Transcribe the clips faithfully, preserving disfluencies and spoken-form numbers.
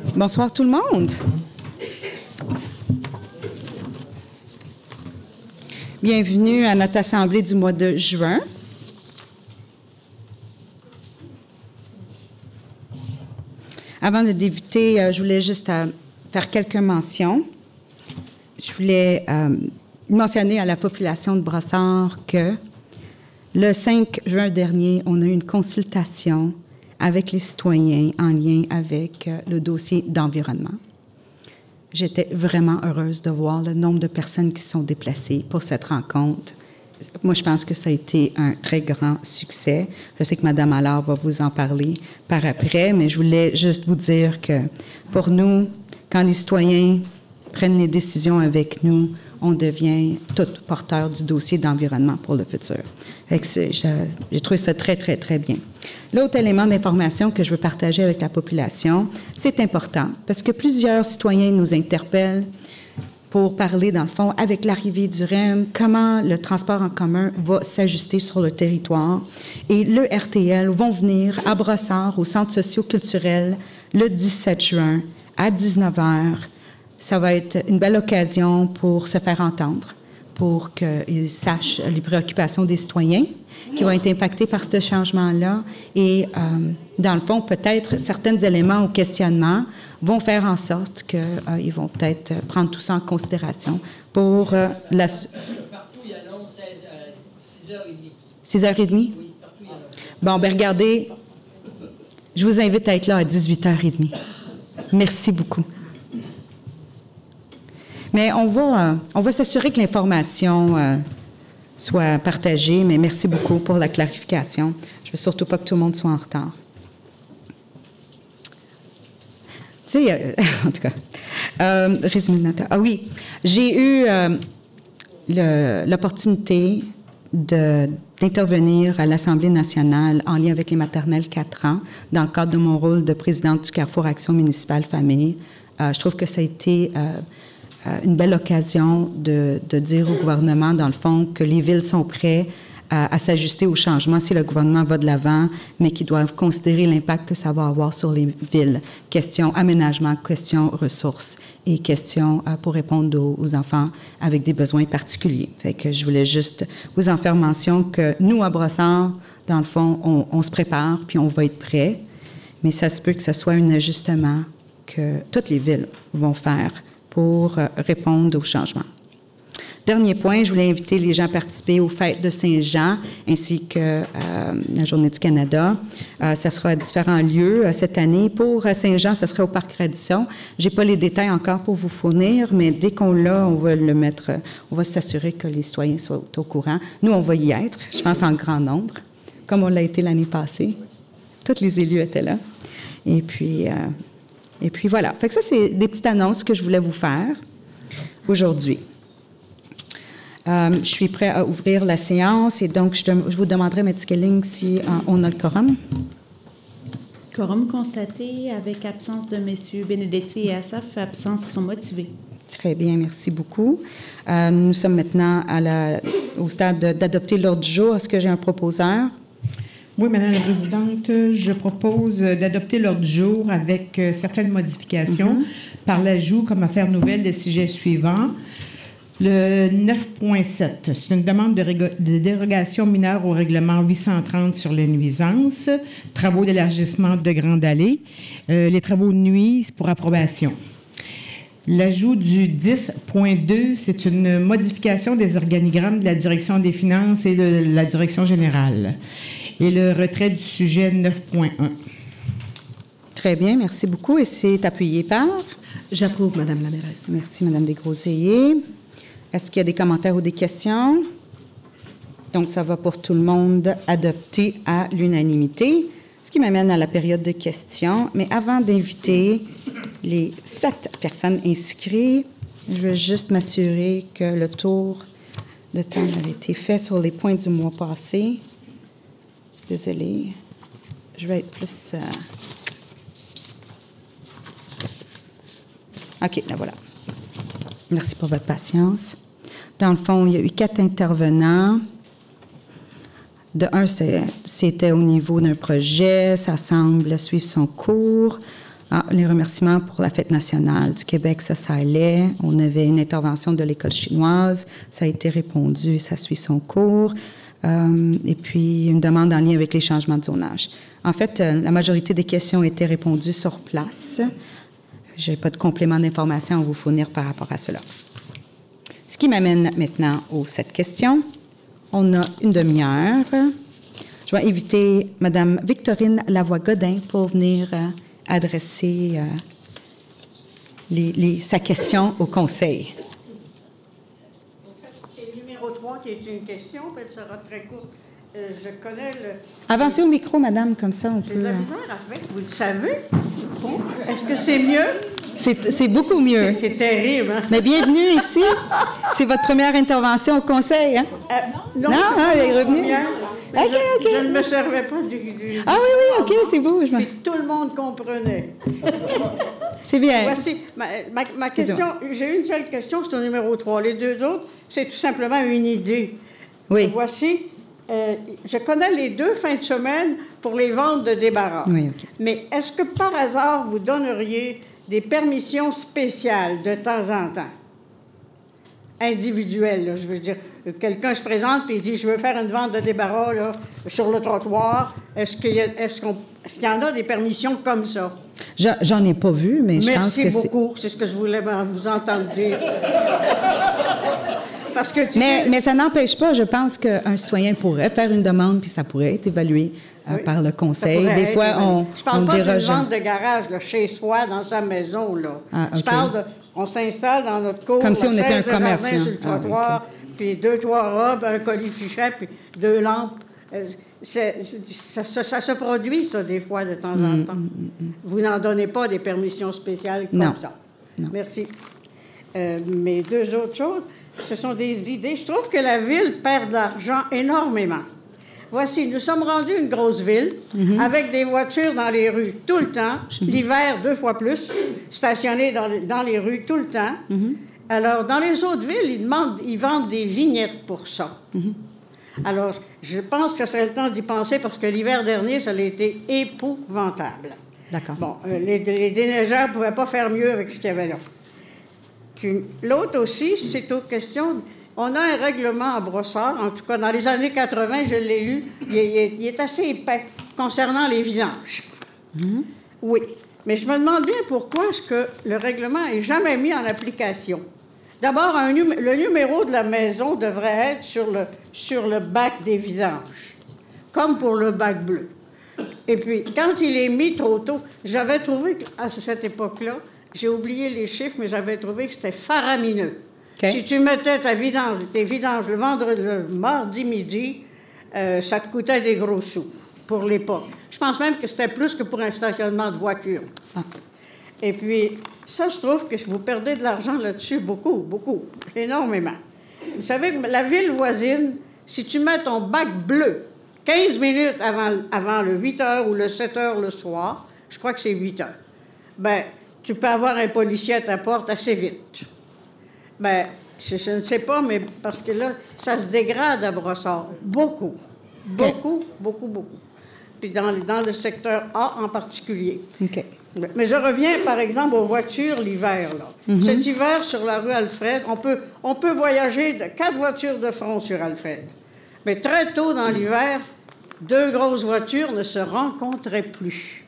Bonsoir tout le monde. Bienvenue à notre assemblée du mois de juin. Avant de débuter, je voulais juste faire quelques mentions. Je voulais euh, mentionner à la population de Brossard que le cinq juin dernier, on a eu une consultation avec les citoyens en lien avec euh, le dossier d'environnement. J'étais vraiment heureuse de voir le nombre de personnes qui sont déplacées pour cette rencontre. Moi, je pense que ça a été un très grand succès. Je sais que Mme Allard va vous en parler par après, mais je voulais juste vous dire que pour nous, quand les citoyens prennent les décisions avec nous, on devient tout porteur du dossier d'environnement pour le futur. J'ai trouvé ça très, très, très bien. L'autre élément d'information que je veux partager avec la population, c'est important parce que plusieurs citoyens nous interpellent pour parler, dans le fond, avec l'arrivée du R E M, comment le transport en commun va s'ajuster sur le territoire. Et le R T L vont venir à Brossard, au Centre socio-culturel, le dix-sept juin, à dix-neuf heures. Ça va être une belle occasion pour se faire entendre, pour qu'ils sachent les préoccupations des citoyens qui vont être impactés par ce changement-là. Et, euh, dans le fond, peut-être certains éléments au questionnement vont faire en sorte qu'ils euh, vont peut-être prendre tout ça en considération pour euh, la... Partout, il annonce six heures trente. six heures trente? Oui, partout, il annonce. Bon, bien, regardez, je vous invite à être là à dix-huit heures trente. Merci beaucoup. Mais on va, euh, on va s'assurer que l'information euh, soit partagée, mais merci beaucoup pour la clarification. Je ne veux surtout pas que tout le monde soit en retard. Tu sais, euh, en tout cas, euh, résumé de notes. Ah oui, j'ai eu euh, l'opportunité d'intervenir à l'Assemblée nationale en lien avec les maternelles quatre ans dans le cadre de mon rôle de présidente du Carrefour Action municipale famille. Euh, je trouve que ça a été... Euh, une belle occasion de, de dire au gouvernement, dans le fond, que les villes sont prêtes à, à s'ajuster au changement si le gouvernement va de l'avant, mais qu'ils doivent considérer l'impact que ça va avoir sur les villes. Question aménagement, question ressources et question euh, pour répondre aux, aux enfants avec des besoins particuliers. Fait que je voulais juste vous en faire mention que nous, à Brossard, dans le fond, on, on se prépare puis on va être prêts, mais ça se peut que ce soit un ajustement que toutes les villes vont faire pour répondre aux changements. Dernier point, je voulais inviter les gens à participer aux fêtes de Saint-Jean ainsi que euh, la Journée du Canada. Euh, ça sera à différents lieux euh, cette année. Pour euh, Saint-Jean, ça sera au Parc Radisson. Je n'ai pas les détails encore pour vous fournir, mais dès qu'on l'a, on va le mettre, on va s'assurer que les citoyens soient au courant. Nous, on va y être, je pense en grand nombre, comme on l'a été l'année passée. Tous les élus étaient là. Et puis... Euh, Et puis voilà. Fait que ça, c'est des petites annonces que je voulais vous faire aujourd'hui. Euh, je suis prêt à ouvrir la séance et donc je, je vous demanderai, M. Kelling, si euh, on a le quorum. Quorum constaté avec absence de M. Benedetti et Assaf, absence qui sont motivées. Très bien, merci beaucoup. Euh, nous sommes maintenant à la, au stade d'adopter l'ordre du jour. Est-ce que j'ai un proposeur? Oui, Madame la Présidente, je propose d'adopter l'ordre du jour avec euh, certaines modifications mm-hmm. par l'ajout comme affaire nouvelle des sujets suivants. Le neuf point sept, c'est une demande de, de dérogation mineure au règlement huit cent trente sur les nuisances, travaux d'élargissement de Grande Allée, euh, les travaux de nuit pour approbation. L'ajout du dix point deux, c'est une modification des organigrammes de la Direction des finances et de la Direction générale. Et le retrait du sujet neuf point un. Très bien, merci beaucoup. Et c'est appuyé par? J'approuve, Madame la mairesse. Merci, Madame Desgroseilliers. Est-ce qu'il y a des commentaires ou des questions? Donc, ça va pour tout le monde adopté à l'unanimité, ce qui m'amène à la période de questions. Mais avant d'inviter les sept personnes inscrites, je veux juste m'assurer que le tour de temps avait été fait sur les points du mois passé. Désolée. Je vais être plus... Euh... OK, là voilà. Merci pour votre patience. Dans le fond, il y a eu quatre intervenants. De un, c'était au niveau d'un projet. Ça semble suivre son cours. Ah, les remerciements pour la fête nationale du Québec, ça, ça allait. On avait une intervention de l'école chinoise. Ça a été répondu, ça suit son cours. Euh, et puis, une demande en lien avec les changements de zonage. En fait, euh, la majorité des questions étaient répondues sur place. Je n'ai pas de complément d'information à vous fournir par rapport à cela. Ce qui m'amène maintenant aux sept questions. On a une demi-heure. Je vais inviter Mme Victorine Lavoie-Godin pour venir euh, adresser euh, les, les, sa question au Conseil. C'est le numéro trois qui est une question, puis elle sera très courte. Euh, je connais le... Avancez au micro, madame, comme ça on J'ai peut... de la misère avec, vous le savez. Bon. Est-ce que c'est mieux? C'est, c'est beaucoup mieux. C'est, c'est terrible, hein? Mais bienvenue ici. C'est votre première intervention au Conseil, hein? Euh, non, non, ah, elle est revenue. Bien, OK, je, OK. je ne me servais pas du... du ah oui, oui, OK, c'est beau. Je Puis tout le monde comprenait. c'est bien. Voici ma, ma, ma question. J'ai une seule question, c'est au numéro trois. Les deux autres, c'est tout simplement une idée. Oui. Voici... Euh, je connais les deux fins de semaine pour les ventes de débarras. Oui, OK. Mais est-ce que par hasard, vous donneriez des permissions spéciales de temps en temps? Individuelles, là, je veux dire. Quelqu'un se présente et il dit « Je veux faire une vente de débarras là, sur le trottoir. » Est-ce qu'il y a, est-ce qu'on, est-ce qu'il y en a des permissions comme ça? Je, j'en ai pas vu, mais je pense que Merci beaucoup. C'est... c'est ce que je voulais vous entendre dire. Parce que tu mais, sais... mais ça n'empêche pas, je pense qu'un citoyen pourrait faire une demande, puis ça pourrait être évalué euh, oui, par le Conseil. Des être, fois, on Je parle on pas déroge. d'une vente de garage là, chez soi, dans sa maison. Là. Ah, okay. Je parle de... On s'installe dans notre cour, comme si on était un commerce, sur le trottoir, ah, okay. Puis deux, trois robes, un colifichet, puis deux lampes. C'est, ça, ça, ça se produit, ça, des fois, de temps en temps. Mm, mm, mm. Vous n'en donnez pas des permissions spéciales comme non. ça. Non. Merci. Euh, mes deux autres choses, ce sont des idées. Je trouve que la Ville perd de l'argent énormément. Voici, nous sommes rendus une grosse ville, mm-hmm. avec des voitures dans les rues tout le temps, mm-hmm. l'hiver deux fois plus, stationnées dans, dans les rues tout le temps. Mm-hmm. Alors, dans les autres villes, ils, demandent, ils vendent des vignettes pour ça. Mm-hmm. Alors, je pense que c'est le temps d'y penser parce que l'hiver dernier, ça a été épouvantable. D'accord. Bon, euh, les, les déneigeurs ne pouvaient pas faire mieux avec ce qu'il y avait là. Puis l'autre aussi, c'est aux questions... On a un règlement à Brossard, en tout cas dans les années quatre-vingt, je l'ai lu, il est, il est assez épais concernant les vidanges. Mm-hmm. Oui, mais je me demande bien pourquoi est-ce que le règlement n'est jamais mis en application. D'abord, un numé- le numéro de la maison devrait être sur le, sur le bac des vidanges, comme pour le bac bleu. Et puis, quand il est mis trop tôt, j'avais trouvé qu'à cette époque-là, j'ai oublié les chiffres, mais j'avais trouvé que c'était faramineux. Okay. Si tu mettais ta vidange, tes vidanges le vendredi, le mardi midi, euh, ça te coûtait des gros sous pour l'époque. Je pense même que c'était plus que pour un stationnement de voiture. Ah. Et puis, ça, je trouve que vous perdez de l'argent là-dessus beaucoup, beaucoup, énormément. Vous savez que la ville voisine, si tu mets ton bac bleu quinze minutes avant, avant le huit heures ou le sept heures le soir, je crois que c'est huit heures, bien, tu peux avoir un policier à ta porte assez vite. Bien, je, je ne sais pas, mais parce que là, ça se dégrade à Brossard. Beaucoup. Beaucoup, okay. beaucoup, beaucoup. Puis dans, dans le secteur A en particulier. OK. Mais je reviens, par exemple, aux voitures l'hiver. Là. Mm-hmm. Cet hiver, sur la rue Alfred, on peut, on peut voyager de quatre voitures de front sur Alfred. Mais très tôt dans l'hiver, deux grosses voitures ne se rencontraient plus.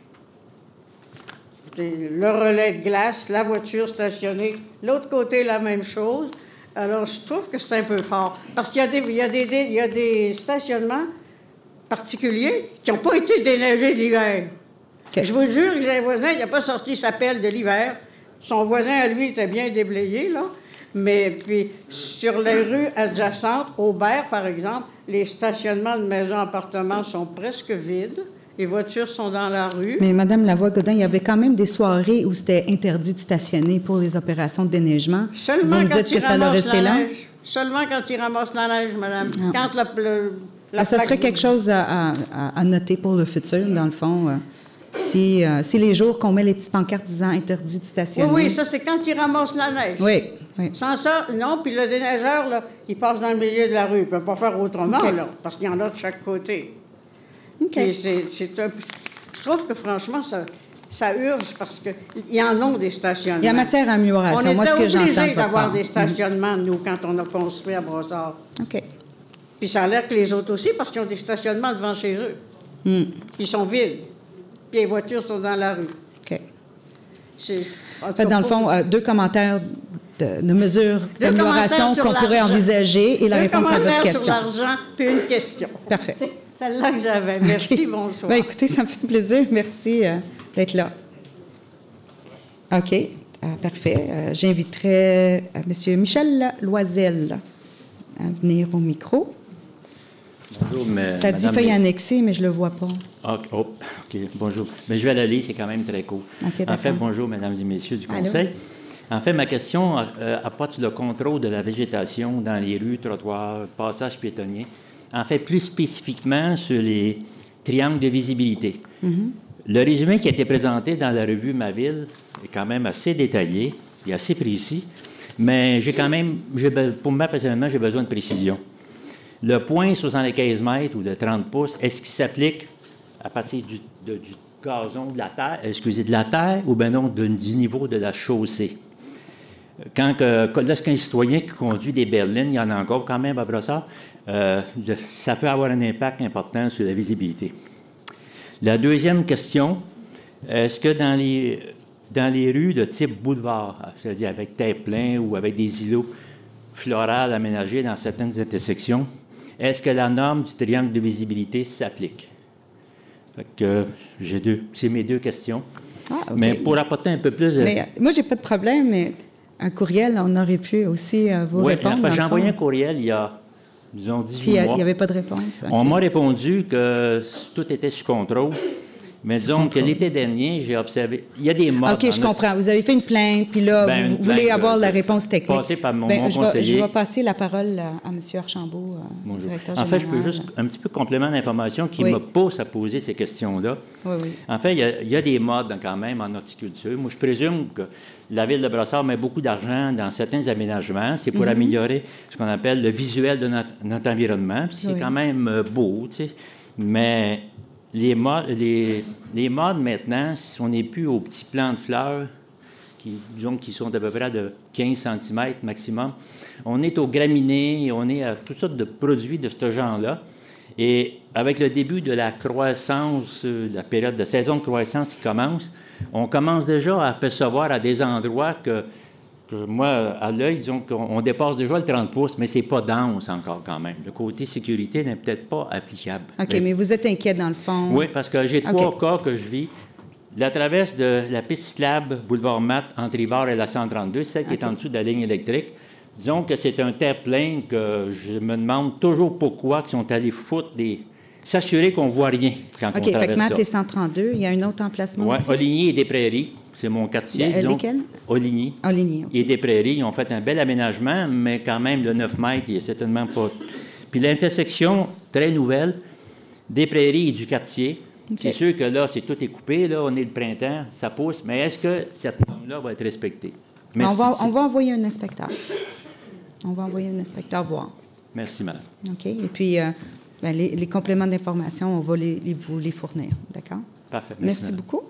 Le relais de glace, la voiture stationnée, l'autre côté, la même chose. Alors, je trouve que c'est un peu fort. Parce qu'il y a des, il y a des, des, il y a des stationnements particuliers qui n'ont pas été déneigés l'hiver. Okay. Je vous jure que j'ai un voisin, il n'a pas sorti sa pelle de l'hiver. Son voisin, à lui, était bien déblayé, là. Mais puis, sur les rues adjacentes, Aubert, par exemple, les stationnements de maisons-appartements sont presque vides. Les voitures sont dans la rue. Mais Mme Lavoie-Godin, il y avait quand même des soirées où c'était interdit de stationner pour les opérations de déneigement. Seulement Vous me quand dites il que ça l'a resté là? Neige. Seulement quand il ramasse la neige, madame. Ah. Quand la, le, la ah, ça serait quelque chose à, à, à noter pour le futur, dans le fond. Euh, si, euh, si les jours qu'on met les petites pancartes disant interdit de stationner. Oui, oui, ça, c'est quand il ramasse la neige. Oui, oui. Sans ça, non. Puis le déneigeur, là, il passe dans le milieu de la rue. Il ne peut pas faire autrement, okay. là, parce qu'il y en a de chaque côté. Okay. C'est, c'est un, je trouve que, franchement, ça, ça urge parce qu'ils en ont des stationnements. Il y a matière à amélioration. On Moi, ce était que j'entends de obligés votre d'avoir part. des stationnements, nous, quand on a construit à Brossard. OK. Puis ça a l'air que les autres aussi, parce qu'ils ont des stationnements devant chez eux. Hmm. Puis ils sont vides. Puis les voitures sont dans la rue. OK. C'est, en tout En fait, cas, dans le pour- fond, euh, deux commentaires de, de mesures Deux d'amélioration commentaires sur qu'on pourrait l'argent. envisager et la Deux réponse à votre commentaires question. sur l'argent, puis une question. Parfait. C'est celle-là que j'avais. Merci, OK. bonsoir. Ben, écoutez, ça me fait plaisir. Merci euh, d'être là. OK. Euh, parfait. Euh, j'inviterai euh, M. Michel Loisel à venir au micro. Bonjour, mais, Ça dit madame feuille les- annexée, mais je ne le vois pas. Ah, oh, OK, bonjour. Mais je vais la lire, c'est quand même très court. OK, en d'accord. fait, bonjour, mesdames et messieurs du Allô? Conseil. En fait, ma question euh, apporte le contrôle de la végétation dans les rues, trottoirs, passages piétonniers. En fait, plus spécifiquement sur les triangles de visibilité. Le résumé qui a été présenté dans la revue Ma Ville est quand même assez détaillé et assez précis, mais j'ai quand même, j'ai be- pour moi personnellement, j'ai besoin de précision. Le point soixante-quinze mètres ou de trente pouces, est-ce qu'il s'applique à partir du, de- du gazon, de la terre, excusez, de la terre, ou bien non, de- du niveau de la chaussée? Quand, que- lorsqu'un citoyen qui conduit des berlines, il y en a encore quand même à Brossard, euh, le- ça peut avoir un impact important sur la visibilité. La deuxième question, est-ce que dans les, dans les rues de type boulevard, c'est-à-dire avec terre-plein ou avec des îlots floraux aménagés dans certaines intersections, est-ce que la norme du triangle de visibilité s'applique? Fait que j'ai deux, c'est mes deux questions. Ah, OK. Mais pour apporter un peu plus de... Mais, euh, moi, j'ai pas de problème, mais un courriel, on aurait pu aussi euh, vous Oui, répondre. parce que dans j'ai le envoyé un fond. courriel il y a, disons, Puis, dix-huit il mois. n'y avait pas de réponse. On OK. m'a répondu que tout était sous contrôle. Mais Sous disons contrôle. que l'été dernier, j'ai observé... Il y a des modes. OK, je comprends. Vous avez fait une plainte, puis là, Ben, vous, une vous voulez plainte, avoir euh, la réponse technique. passée par mon- Ben, mon je vais- conseiller. je vais passer la parole à, à M. Archambault, euh, Bonjour. directeur En fait, je peux général. juste un petit peu complément d'information qui Oui. me pousse à poser ces questions-là. Oui, oui. En fait, il y, a, il y a des modes quand même en horticulture. Moi, je présume que la Ville de Brossard met beaucoup d'argent dans certains aménagements. C'est Mhm. pour améliorer ce qu'on appelle le visuel de notre, notre environnement. Puis c'est Oui. quand même euh, beau, tu sais. Mais les modes, les, les modes maintenant, si on n'est plus aux petits plants de fleurs, qui, disons, qui sont à peu près de quinze centimètres maximum, on est aux graminées, on est à toutes sortes de produits de ce genre-là. Et avec le début de la croissance, euh, la période de saison de croissance qui commence, on commence déjà à apercevoir à des endroits que, que moi, à l'œil, disons qu'on on dépasse déjà le trente pouces, mais c'est pas dense encore quand même. Le côté sécurité n'est peut-être pas applicable. OK, mais vous êtes inquiet dans le fond. Oui, parce que j'ai OK. trois cas que je vis. La traverse de la piste cyclable boulevard Mat entre Rivard et la cent trente-deux, celle qui est en dessous de la ligne électrique. Disons que c'est un terre-plein que je me demande toujours pourquoi ils sont allés foutre des... s'assurer qu'on ne voit rien quand OK, on fait que traverse Matt ça. et cent trente-deux, il y a un autre emplacement Oui, aussi? Oligny et des Prairies, c'est mon quartier. Le- disons. lesquels? Oligny. Oligny, OK. Et des Prairies, ils ont fait un bel aménagement, mais quand même, le neuf mètres, il n'est certainement pas... Puis l'intersection, très nouvelle, des Prairies et du quartier, OK. c'est sûr que là, c'est tout est coupé, là, on est le printemps, ça pousse, mais est-ce que cette norme-là va être respectée? Mais on, Merci. va, on va envoyer un inspecteur. On va envoyer un inspecteur voir. Merci, madame. OK? Et puis, euh, ben, les, les compléments d'information, on va les, les- vous les fournir. D'accord? Parfait. Merci, madame. beaucoup.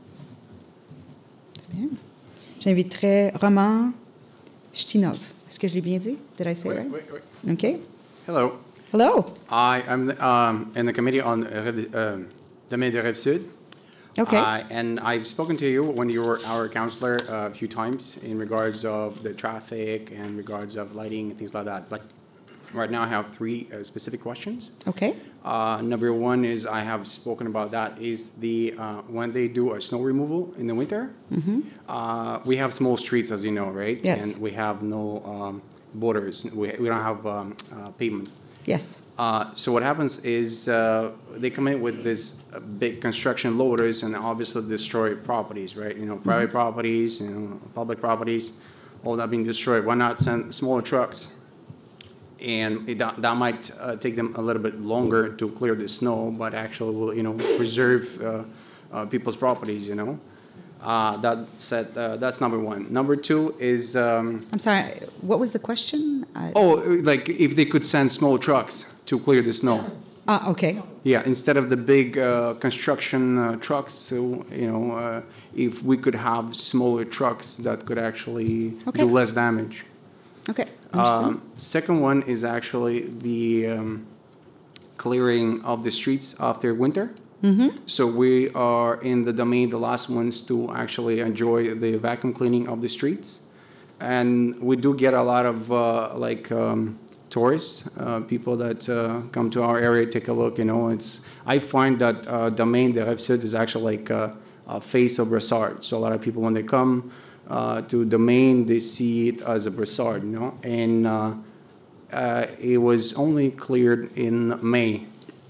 Très bien. J'inviterai Roman Chtinov. Est-ce que je l'ai bien dit? Did I say Wait, right? wait, wait. OK. Hello. Hello. I am um, in the committee on uh, Rive- um, Domaine de Rive-Sud. Okay. Uh, and I've spoken to you when you were our counselor uh, a few times in regards of the traffic and regards of lighting and things like that. But right now I have three uh, specific questions. OK. Uh, number one is I have spoken about that is the uh, when they do a snow removal in the winter. Uh, we have small streets, as you know, right? Yes. And we have no um, borders. We, we don't have um, uh, pavement. Yes. Uh, so what happens is uh, they come in with this uh, big construction loaders and obviously destroy properties, right? You know, private properties, you know, public properties, all that being destroyed. Why not send smaller trucks? And it, that, that might uh, take them a little bit longer to clear the snow, but actually will, you know, preserve uh, uh, people's properties, you know. Uh, that said, uh, that's number one. Number two is, um, I'm sorry. What was the question? I- oh, like if they could send small trucks to clear the snow. Ah, okay. Yeah, instead of the big uh, construction uh, trucks, so, you know, uh, if we could have smaller trucks that could actually Okay. do less damage. Okay. Understand. Um, second one is actually the um, clearing of the streets after winter. Mm-hmm. So we are in the domain, the last ones to actually enjoy the vacuum cleaning of the streets. And we do get a lot of uh, like um, tourists, uh, people that uh, come to our area, take a look, you know, it's, I find that uh, domain that I've said is actually like a, a face of Brossard. So a lot of people, when they come uh, to domain, they see it as a Brossard, you know, and uh, uh, it was only cleared in May.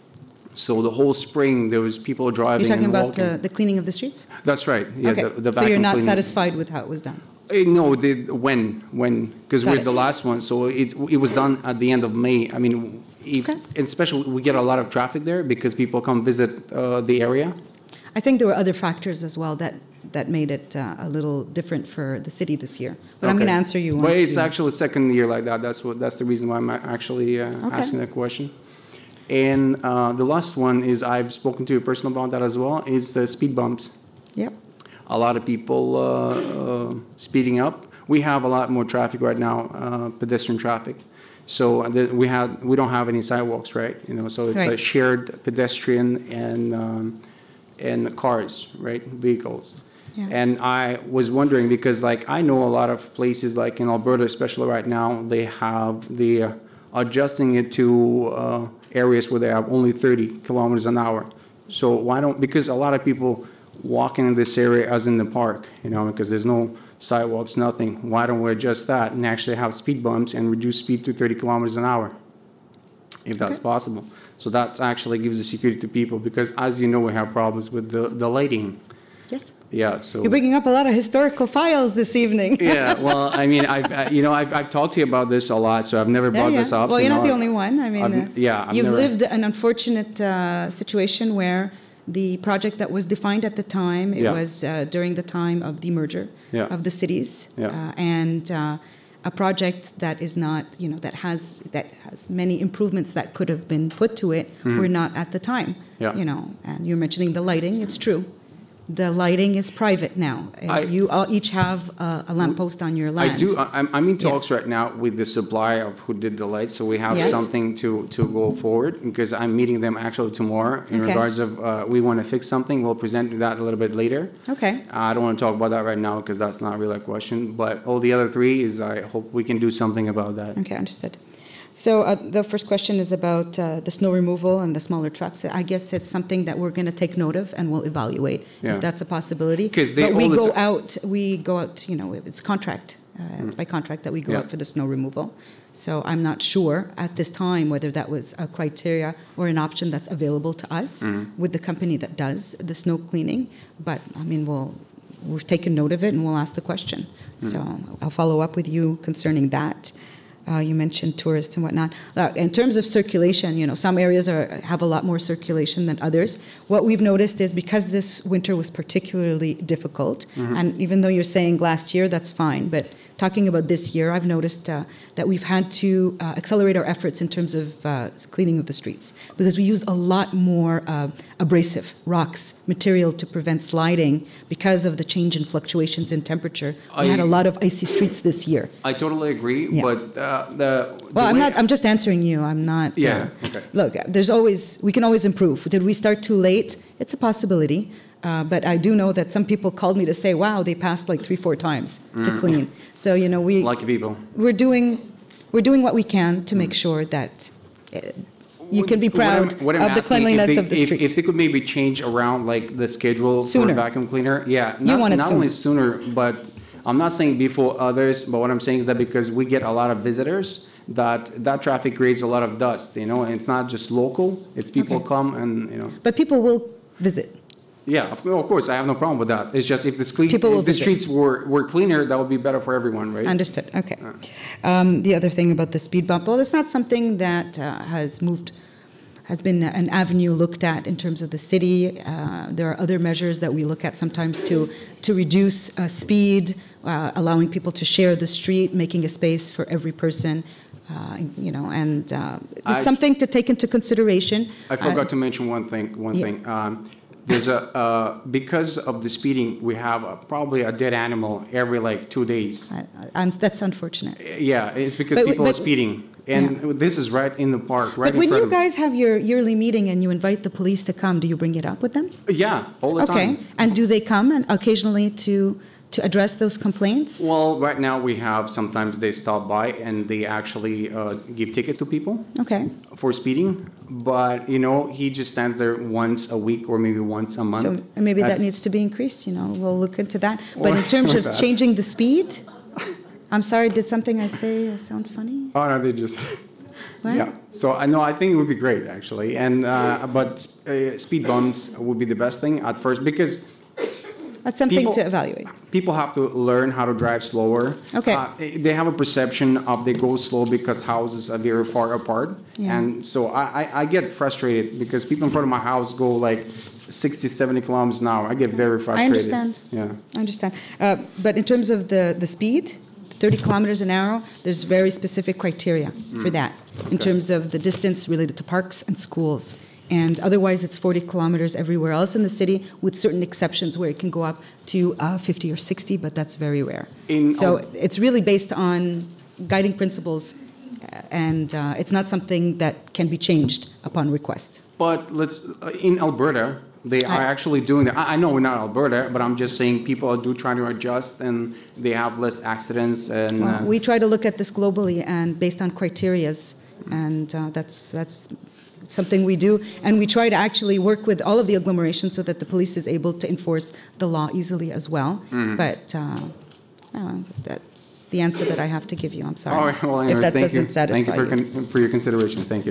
So the whole spring, there was people driving You're talking and about walking. uh, the cleaning of the streets? That's right, yeah, Okay. the, the So you're vacuum not cleaning. satisfied with how it was done? Uh, No, the, when, when, because Got we're it. the last one, so it, it was done at the end of May. I mean, if, Okay. and especially, we get a lot of traffic there because people come visit uh, the area. I think there were other factors as well that, that made it uh, a little different for the city this year. But I'm Okay. going to answer you. But once it's you- actually second year like that, that's what, that's the reason why I'm actually uh, Okay. asking that question. And uh, the last one is, I've spoken to a person about that as well, is the speed bumps. Yep. A lot of people uh, uh, speeding up. We have a lot more traffic right now, uh, pedestrian traffic. So the, we had we don't have any sidewalks, right? You know, so it's a Right. shared pedestrian and um, and cars, right? Vehicles. Yeah. And I was wondering because, like, I know a lot of places, like in Alberta, especially right now, they have the uh, adjusting it to uh, areas where they have only thirty kilometers an hour. So why don't, because a lot of people walking in this area as in the park, you know, because there's no sidewalks, nothing. Why don't we adjust that and actually have speed bumps and reduce speed to thirty kilometers an hour, if that's possible? So that actually gives the security to people because, as you know, we have problems with the, the lighting. Yes. Yeah, so. You're bringing up a lot of historical files this evening. Yeah, well, I mean, I've, I, you know, I've, I've talked to you about this a lot, so I've never brought this up. Well, you you're not know. the only one. I mean, I've- uh, yeah, I've you've never- lived an unfortunate uh, situation where the project that was defined at the time, it Yeah. was uh, during the time of the merger Yeah. of the cities, Yeah. uh, and uh, a project that is not, you know, that has that has many improvements that could have been put to it were not at the time. Mm-hmm. Yeah. You know, and you're mentioning the lighting. It's true. The lighting is private now. Uh, I- you all each have a, a lamppost on your land. I do. I- I'm, I'm in talks Yes. right now with the supply of who did the lights, so we have Yes. something to, to go forward because I'm meeting them actually tomorrow in Okay. regards of uh, we want to fix something. We'll present that a little bit later. Okay. I don't want to talk about that right now because that's not really a question. But all the other three is I hope we can do something about that. Okay, understood. So uh, the first question is about uh, the snow removal and the smaller trucks. I guess it's something that we're going to take note of and we'll evaluate Yeah. if that's a possibility. 'Cause they but we all the go ti- out. We go out. You know, it's contract. Uh, It's by contract that we go Yeah. out for the snow removal. So I'm not sure at this time whether that was a criteria or an option that's available to us with the company that does the snow cleaning. But I mean, we'll we've taken note of it and we'll ask the question. So I'll follow up with you concerning that. Uh, you mentioned tourists and whatnot. Uh, in terms of circulation, you know, some areas are, have a lot more circulation than others. What we've noticed is because this winter was particularly difficult, and even though you're saying last year, that's fine, but talking about this year, I've noticed uh, that we've had to uh, accelerate our efforts in terms of uh, cleaning of the streets because we used a lot more uh, abrasive rocks material to prevent sliding because of the change in fluctuations in temperature. We I- had a lot of icy streets this year. I totally agree, Yeah. but uh, the. Well, the I'm way- not. I'm just answering you. I'm not. Yeah, Uh, okay. Look, there's always. We can always improve. Did we start too late? It's a possibility. Uh, but I do know that some people called me to say, "Wow, they passed like three, four times to Mm. clean." So you know, we Lucky people. we're doing we're doing what we can to make sure that uh, you can be What I'm- proud what I'm of the asking, cleanliness if they, of the if, streets. If they could maybe change around like the schedule Sooner. for vacuum cleaner, yeah. You Not, want it not sooner. only sooner, but I'm not saying before others. But what I'm saying is that because we get a lot of visitors, that that traffic creates a lot of dust. You know, and it's not just local. It's people Okay. come and you know. but people will visit. Yeah, of, of course, I have no problem with that. It's just if the, cle- People will if the visit. streets were, were cleaner, that would be better for everyone, right? Understood. Okay. Um, the other thing about the speed bump, well, it's not something that uh, has moved, has been an avenue looked at in terms of the city. Uh, there are other measures that we look at sometimes to to reduce uh, speed, uh, allowing people to share the street, making a space for every person. Uh, you know, and uh, I- it's something to take into consideration. I forgot Uh, to mention one thing, one Yeah. thing. Um, There's a, uh, because of the speeding, we have a- probably a dead animal every like two days. I, I'm, that's unfortunate. Yeah, it's because But- people are but- speeding. And this is right in the park, right But in when front you of. guys have your yearly meeting and you invite the police to come, do you bring it up with them? Yeah, all the Okay. time. And do they come and occasionally to to address those complaints? Well, right now we have, sometimes they stop by and they actually uh, give tickets to people Okay. for speeding. But, you know, he just stands there once a week or maybe once a month. So maybe that That's- needs to be increased, you know, we'll look into that. But in Or- terms or of that. changing the speed, I'm sorry, did something I say uh, sound funny? Oh, no, they just, What? yeah. So I know, I think it would be great, actually. And, uh, but uh, speed bumps would be the best thing at first because That's something People- to evaluate. people have to learn how to drive slower. Okay. Uh, they have a perception of they go slow because houses are very far apart. Yeah. And so I, I, I get frustrated because people in front of my house go like sixty, seventy kilometers an hour. I get very frustrated. understand. Yeah. I understand. Uh, But in terms of the, the speed, thirty kilometers an hour, there's very specific criteria for that in terms of the distance related to parks and schools. And otherwise, it's forty kilometers everywhere else in the city, with certain exceptions where it can go up to uh, fifty or sixty, but that's very rare. In so Al- it's really based on guiding principles, uh, and uh, it's not something that can be changed upon request. But let's, uh, in Alberta, they are I- actually doing that. I, I know we're not Alberta, but I'm just saying people are do trying to adjust and they have less accidents and. Well, uh, we try to look at this globally and based on criterias, and uh, that's that's something we do. And we try to actually work with all of the agglomerations so that the police is able to enforce the law easily as well. Mm-hmm. But uh, uh, that's the answer that I have to give you. I'm sorry All right, well, if anyway, that thank doesn't you. satisfy Thank you for, you. con- for your consideration. Thank you.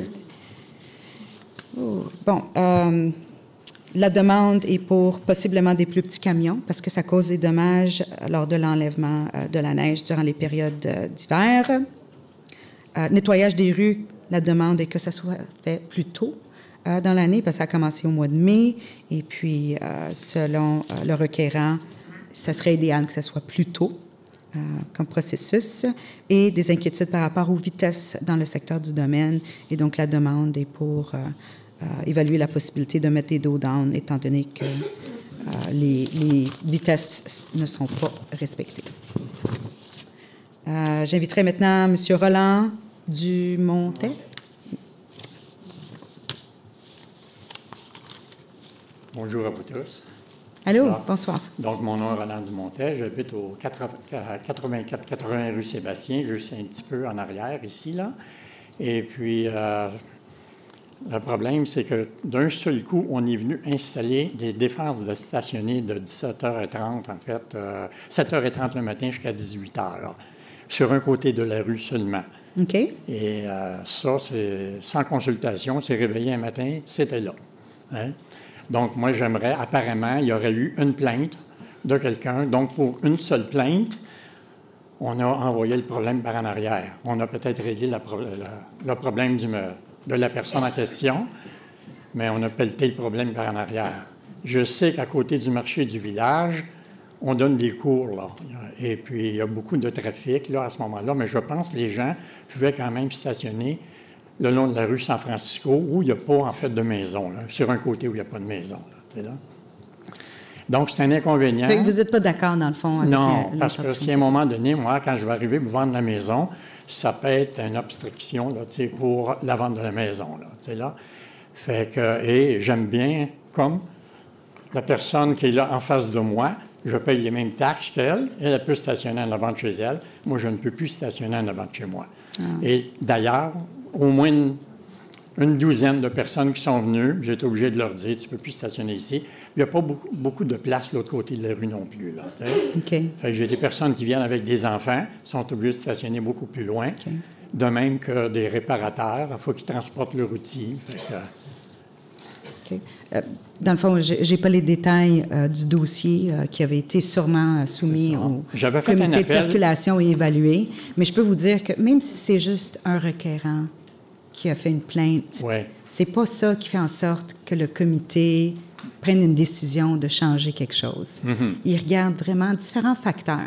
Oh, bon. euh, la demande est pour possiblement des plus petits camions parce que ça cause des dommages euh, lors de l'enlèvement euh, de la neige durant les périodes euh, d'hiver. Euh, nettoyage des rues, la demande est que ça soit fait plus tôt euh, dans l'année parce que ça a commencé au mois de mai. Et puis, euh, selon euh, le requérant, ça serait idéal que ça soit plus tôt euh, comme processus. Et des inquiétudes par rapport aux vitesses dans le secteur du domaine. Et donc, la demande est pour euh, euh, évaluer la possibilité de mettre des dos down étant donné que euh, les, les vitesses ne sont pas respectées. Euh, J'inviterai maintenant M. Roland Dumontet. Bonjour à vous tous. Allô, Bonsoir. bonsoir. Donc, mon nom est Roland Dumontet. J'habite au quatre-vingt-quatre quatre-vingts rue Sébastien, juste un petit peu en arrière, ici, là. Et puis, euh, le problème, c'est que d'un seul coup, on est venu installer des défenses de stationner de dix-sept heures trente, en fait, euh, sept heures trente le matin jusqu'à dix-huit heures, sur un côté de la rue seulement. OK. Et euh, ça, c'est sans consultation. C'est réveillé un matin, c'était là. Hein? Donc, moi, j'aimerais, apparemment, il y aurait eu une plainte de quelqu'un. Donc, pour une seule plainte, on a envoyé le problème par en arrière. On a peut-être réglé la pro- la- le problème du, me- de la personne en question, mais on a pelleté le problème par en arrière. Je sais qu'à côté du marché du village, on donne des cours, là. Et puis, il y a beaucoup de trafic, là, à ce moment-là. Mais je pense que les gens pouvaient quand même stationner le long de la rue San Francisco, où il n'y a pas, en fait, de maison, là, sur un côté où il n'y a pas de maison, là, tu sais, là. Donc, c'est un inconvénient. Fait que vous n'êtes pas d'accord, dans le fond, avec Non, la- parce que l'intention. si à un moment donné, moi, quand je vais arriver pour vendre la maison, ça peut être une obstruction, là, tu sais, pour la vente de la maison, là, tu sais, là. Fait que, et j'aime bien, comme la personne qui est là en face de moi, je paye les mêmes taxes qu'elle, elle peut stationner en avant de chez elle. Moi, je ne peux plus stationner en avant de chez moi. Et d'ailleurs, au moins une, une douzaine de personnes qui sont venues, j'ai été obligé de leur dire, tu ne peux plus stationner ici. Il n'y a pas beaucoup, beaucoup de place de l'autre côté de la rue non plus, là, tu sais. OK. Fait que j'ai des personnes qui viennent avec des enfants, sont obligées de stationner beaucoup plus loin. De même que des réparateurs, il faut qu'ils transportent leur outil. Fait que, OK. Euh, dans le fond, je n'ai pas les détails euh, du dossier euh, qui avait été sûrement euh, soumis C'est ça. au J'avais fait un comité de appel. circulation et évalué. Mais je peux vous dire que même si c'est juste un requérant qui a fait une plainte, Ouais. c'est pas ça qui fait en sorte que le comité prenne une décision de changer quelque chose. Mm-hmm. Il regarde vraiment différents facteurs.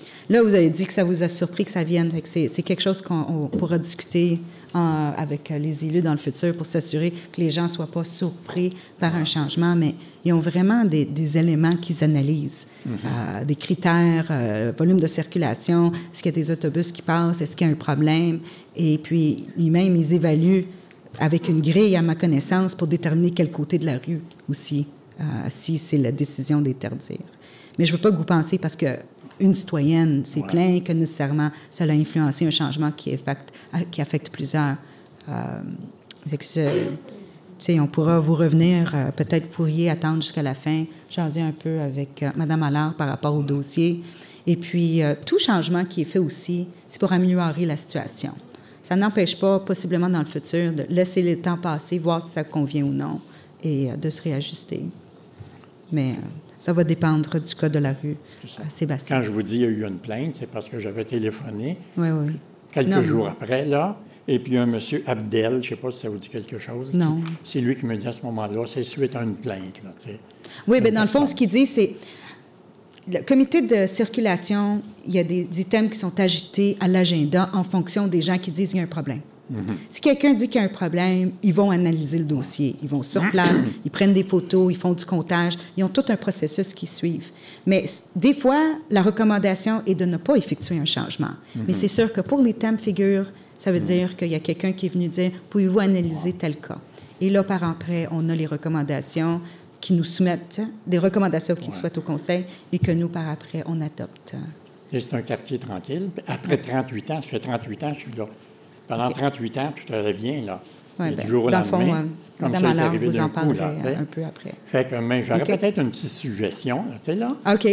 Là, vous avez dit que ça vous a surpris que ça vienne. C'est, c'est quelque chose qu'on pourra discuter en, avec les élus dans le futur pour s'assurer que les gens ne soient pas surpris par un changement, mais ils ont vraiment des, des éléments qu'ils analysent, mm-hmm. euh, des critères, euh, volume de circulation, est-ce qu'il y a des autobus qui passent, est-ce qu'il y a un problème, et puis lui-même, ils évaluent avec une grille, à ma connaissance, pour déterminer quel côté de la rue aussi, euh, si c'est la décision d'interdire. Mais je ne veux pas que vous pensiez parce qu'une citoyenne s'est ouais. plainte que nécessairement ça a influencé un changement qui affecte, qui affecte plusieurs. Euh, c'est que je, tu sais, on pourra vous revenir, euh, peut-être vous pourriez attendre jusqu'à la fin, jaser un peu avec euh, Mme Allard par rapport au dossier. Et puis, euh, tout changement qui est fait aussi, c'est pour améliorer la situation. Ça n'empêche pas, possiblement dans le futur, de laisser le temps passer, voir si ça convient ou non, et euh, de se réajuster. Mais euh, ça va dépendre du cas de la rue, euh, Sébastien. Quand je vous dis qu'il y a eu une plainte, c'est parce que j'avais téléphoné oui, oui. quelques non, jours non. après, là, et puis un monsieur Abdel, je ne sais pas si ça vous dit quelque chose. Non. Qui, c'est lui qui me dit à ce moment-là, c'est suite à une plainte. Là, tu sais, oui, bien, dans le fond, ce qu'il dit, c'est... Le comité de circulation, il y a des items qui sont agités à l'agenda en fonction des gens qui disent qu'il y a un problème. Mm-hmm. Si quelqu'un dit qu'il y a un problème, ils vont analyser le dossier. Ils vont sur place, ils prennent des photos, ils font du comptage. Ils ont tout un processus qu'ils suivent. Mais des fois, la recommandation est de ne pas effectuer un changement. Mm-hmm. Mais c'est sûr que pour les thèmes figures, ça veut mm-hmm. dire qu'il y a quelqu'un qui est venu dire « Pouvez-vous analyser tel cas? » Et là, par après, on a les recommandations qui nous soumettent, des recommandations qu'ils ouais. souhaitent au Conseil et que nous, par après, on adopte. Et c'est un quartier tranquille. Après trente-huit ans, ça fait trente-huit ans que je suis là. Pendant okay. trente-huit ans, tout allait bien, là. Oui, bien, du jour au dans lendemain, le fond, euh, comme Mme ça Allard arrivé vous en coup, là, parlerait un peu après. Fait que, mais j'aurais okay. peut-être une petite suggestion, tu sais, là. OK.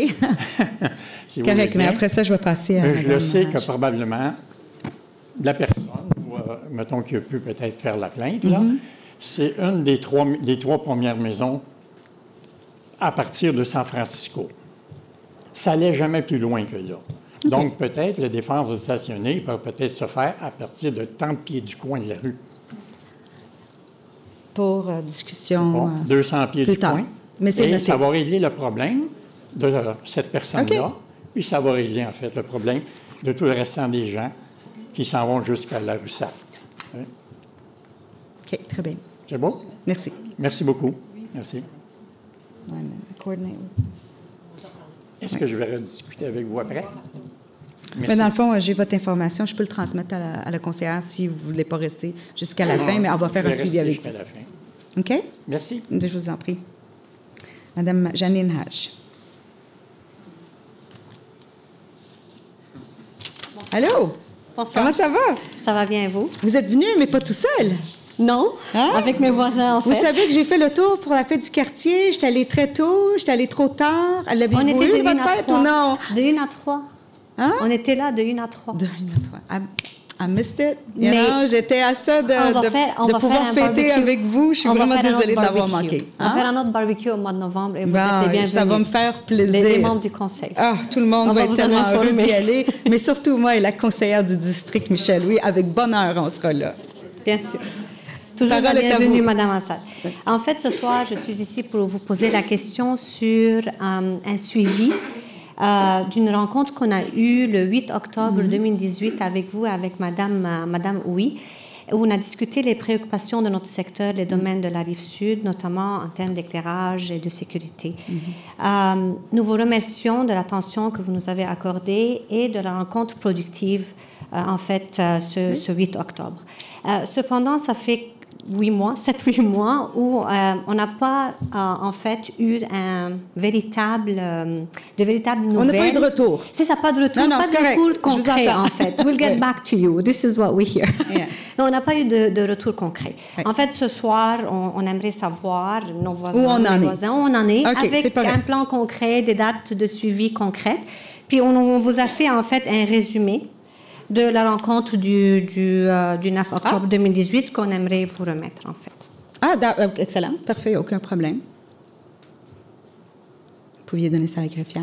si correct, mais après ça, je vais passer à mais je le sais Ménage. Que probablement, la personne, ou, euh, mettons, qui a pu peut-être faire la plainte, là, mm-hmm. c'est une des trois, des trois premières maisons à partir de San Francisco. Ça n'allait jamais plus loin que là. Okay. Donc, peut-être, la défense de stationner peut peut-être se faire à partir de tant de pieds du coin de la rue. Pour euh, discussion bon, euh, deux cents pieds plus du tard. coin. Mais c'est et noté. Ça va régler le problème de euh, cette personne-là. Okay. Puis ça va régler, en fait, le problème de tout le restant des gens qui s'en vont jusqu'à la rue Sartre. Hein? OK, très bien. C'est beau? Merci. Merci beaucoup. Merci. Est-ce que je vais rediscuter avec vous après? Mais dans le fond, j'ai votre information. Je peux le transmettre à la, à la conseillère si vous ne voulez pas rester jusqu'à la non, fin, mais on va faire un suivi avec vous. Jusqu'à la fin. OK? Merci. Je vous en prie. Madame Janine Hage. Allô? Bonsoir. Comment ça va? Ça va bien, vous? Vous êtes venu, mais pas tout seul. Non, hein? Avec mes voisins, en fait. Vous savez que j'ai fait le tour pour la fête du quartier. J'étais allée très tôt, j'étais allée trop tard. L'avez-vous eu, de votre fête, ou non? De une à trois. Hein? On était là de une à trois. De une à trois. I, I missed it. You know, j'étais à ça de, de, faire, de pouvoir fêter barbecue. avec vous. Je suis on vraiment désolée de l'avoir manqué. Hein? On va faire un autre barbecue au mois de novembre et vous bon, êtes les bienvenus. Ça va me faire plaisir. Les membres du conseil. Ah, tout le monde on va, va être tellement heureux d'y aller. Mais surtout moi et la conseillère du district, Michel Louis, avec bonheur, on sera là. Bien sûr. Toujours la bienvenue, Madame Assad. En fait, ce soir, je suis ici pour vous poser la question sur euh, un suivi euh, d'une rencontre qu'on a eue le huit octobre mm-hmm. deux mille dix-huit avec vous et avec Madame, euh, Madame Ouy, où on a discuté les préoccupations de notre secteur, les domaines de la Rive-Sud, notamment en termes d'éclairage et de sécurité. Mm-hmm. Euh, nous vous remercions de l'attention que vous nous avez accordée et de la rencontre productive, euh, en fait, euh, ce, mm-hmm. ce huit octobre. Euh, cependant, ça fait huit mois, sept, huit mois, où euh, on n'a pas, euh, en fait, eu un véritable, euh, de véritables nouvelles. On n'a pas eu de retour. C'est ça, pas de retour, non, non, pas de correct. retour concret, en fait. We'll get back to you. This is what we hear. Yeah. Non, on n'a pas eu de, de retour concret. Ouais. En fait, ce soir, on, on aimerait savoir, nos voisins, où on en les est. voisins, où on en est, okay, avec un plan concret, des dates de suivi concrètes. Puis, on, on vous a fait, en fait, un résumé de la rencontre du, du, euh, du neuf octobre ah. deux mille dix-huit qu'on aimerait vous remettre, en fait. Ah, excellent. Parfait, aucun problème. Vous pouviez donner ça à la greffière.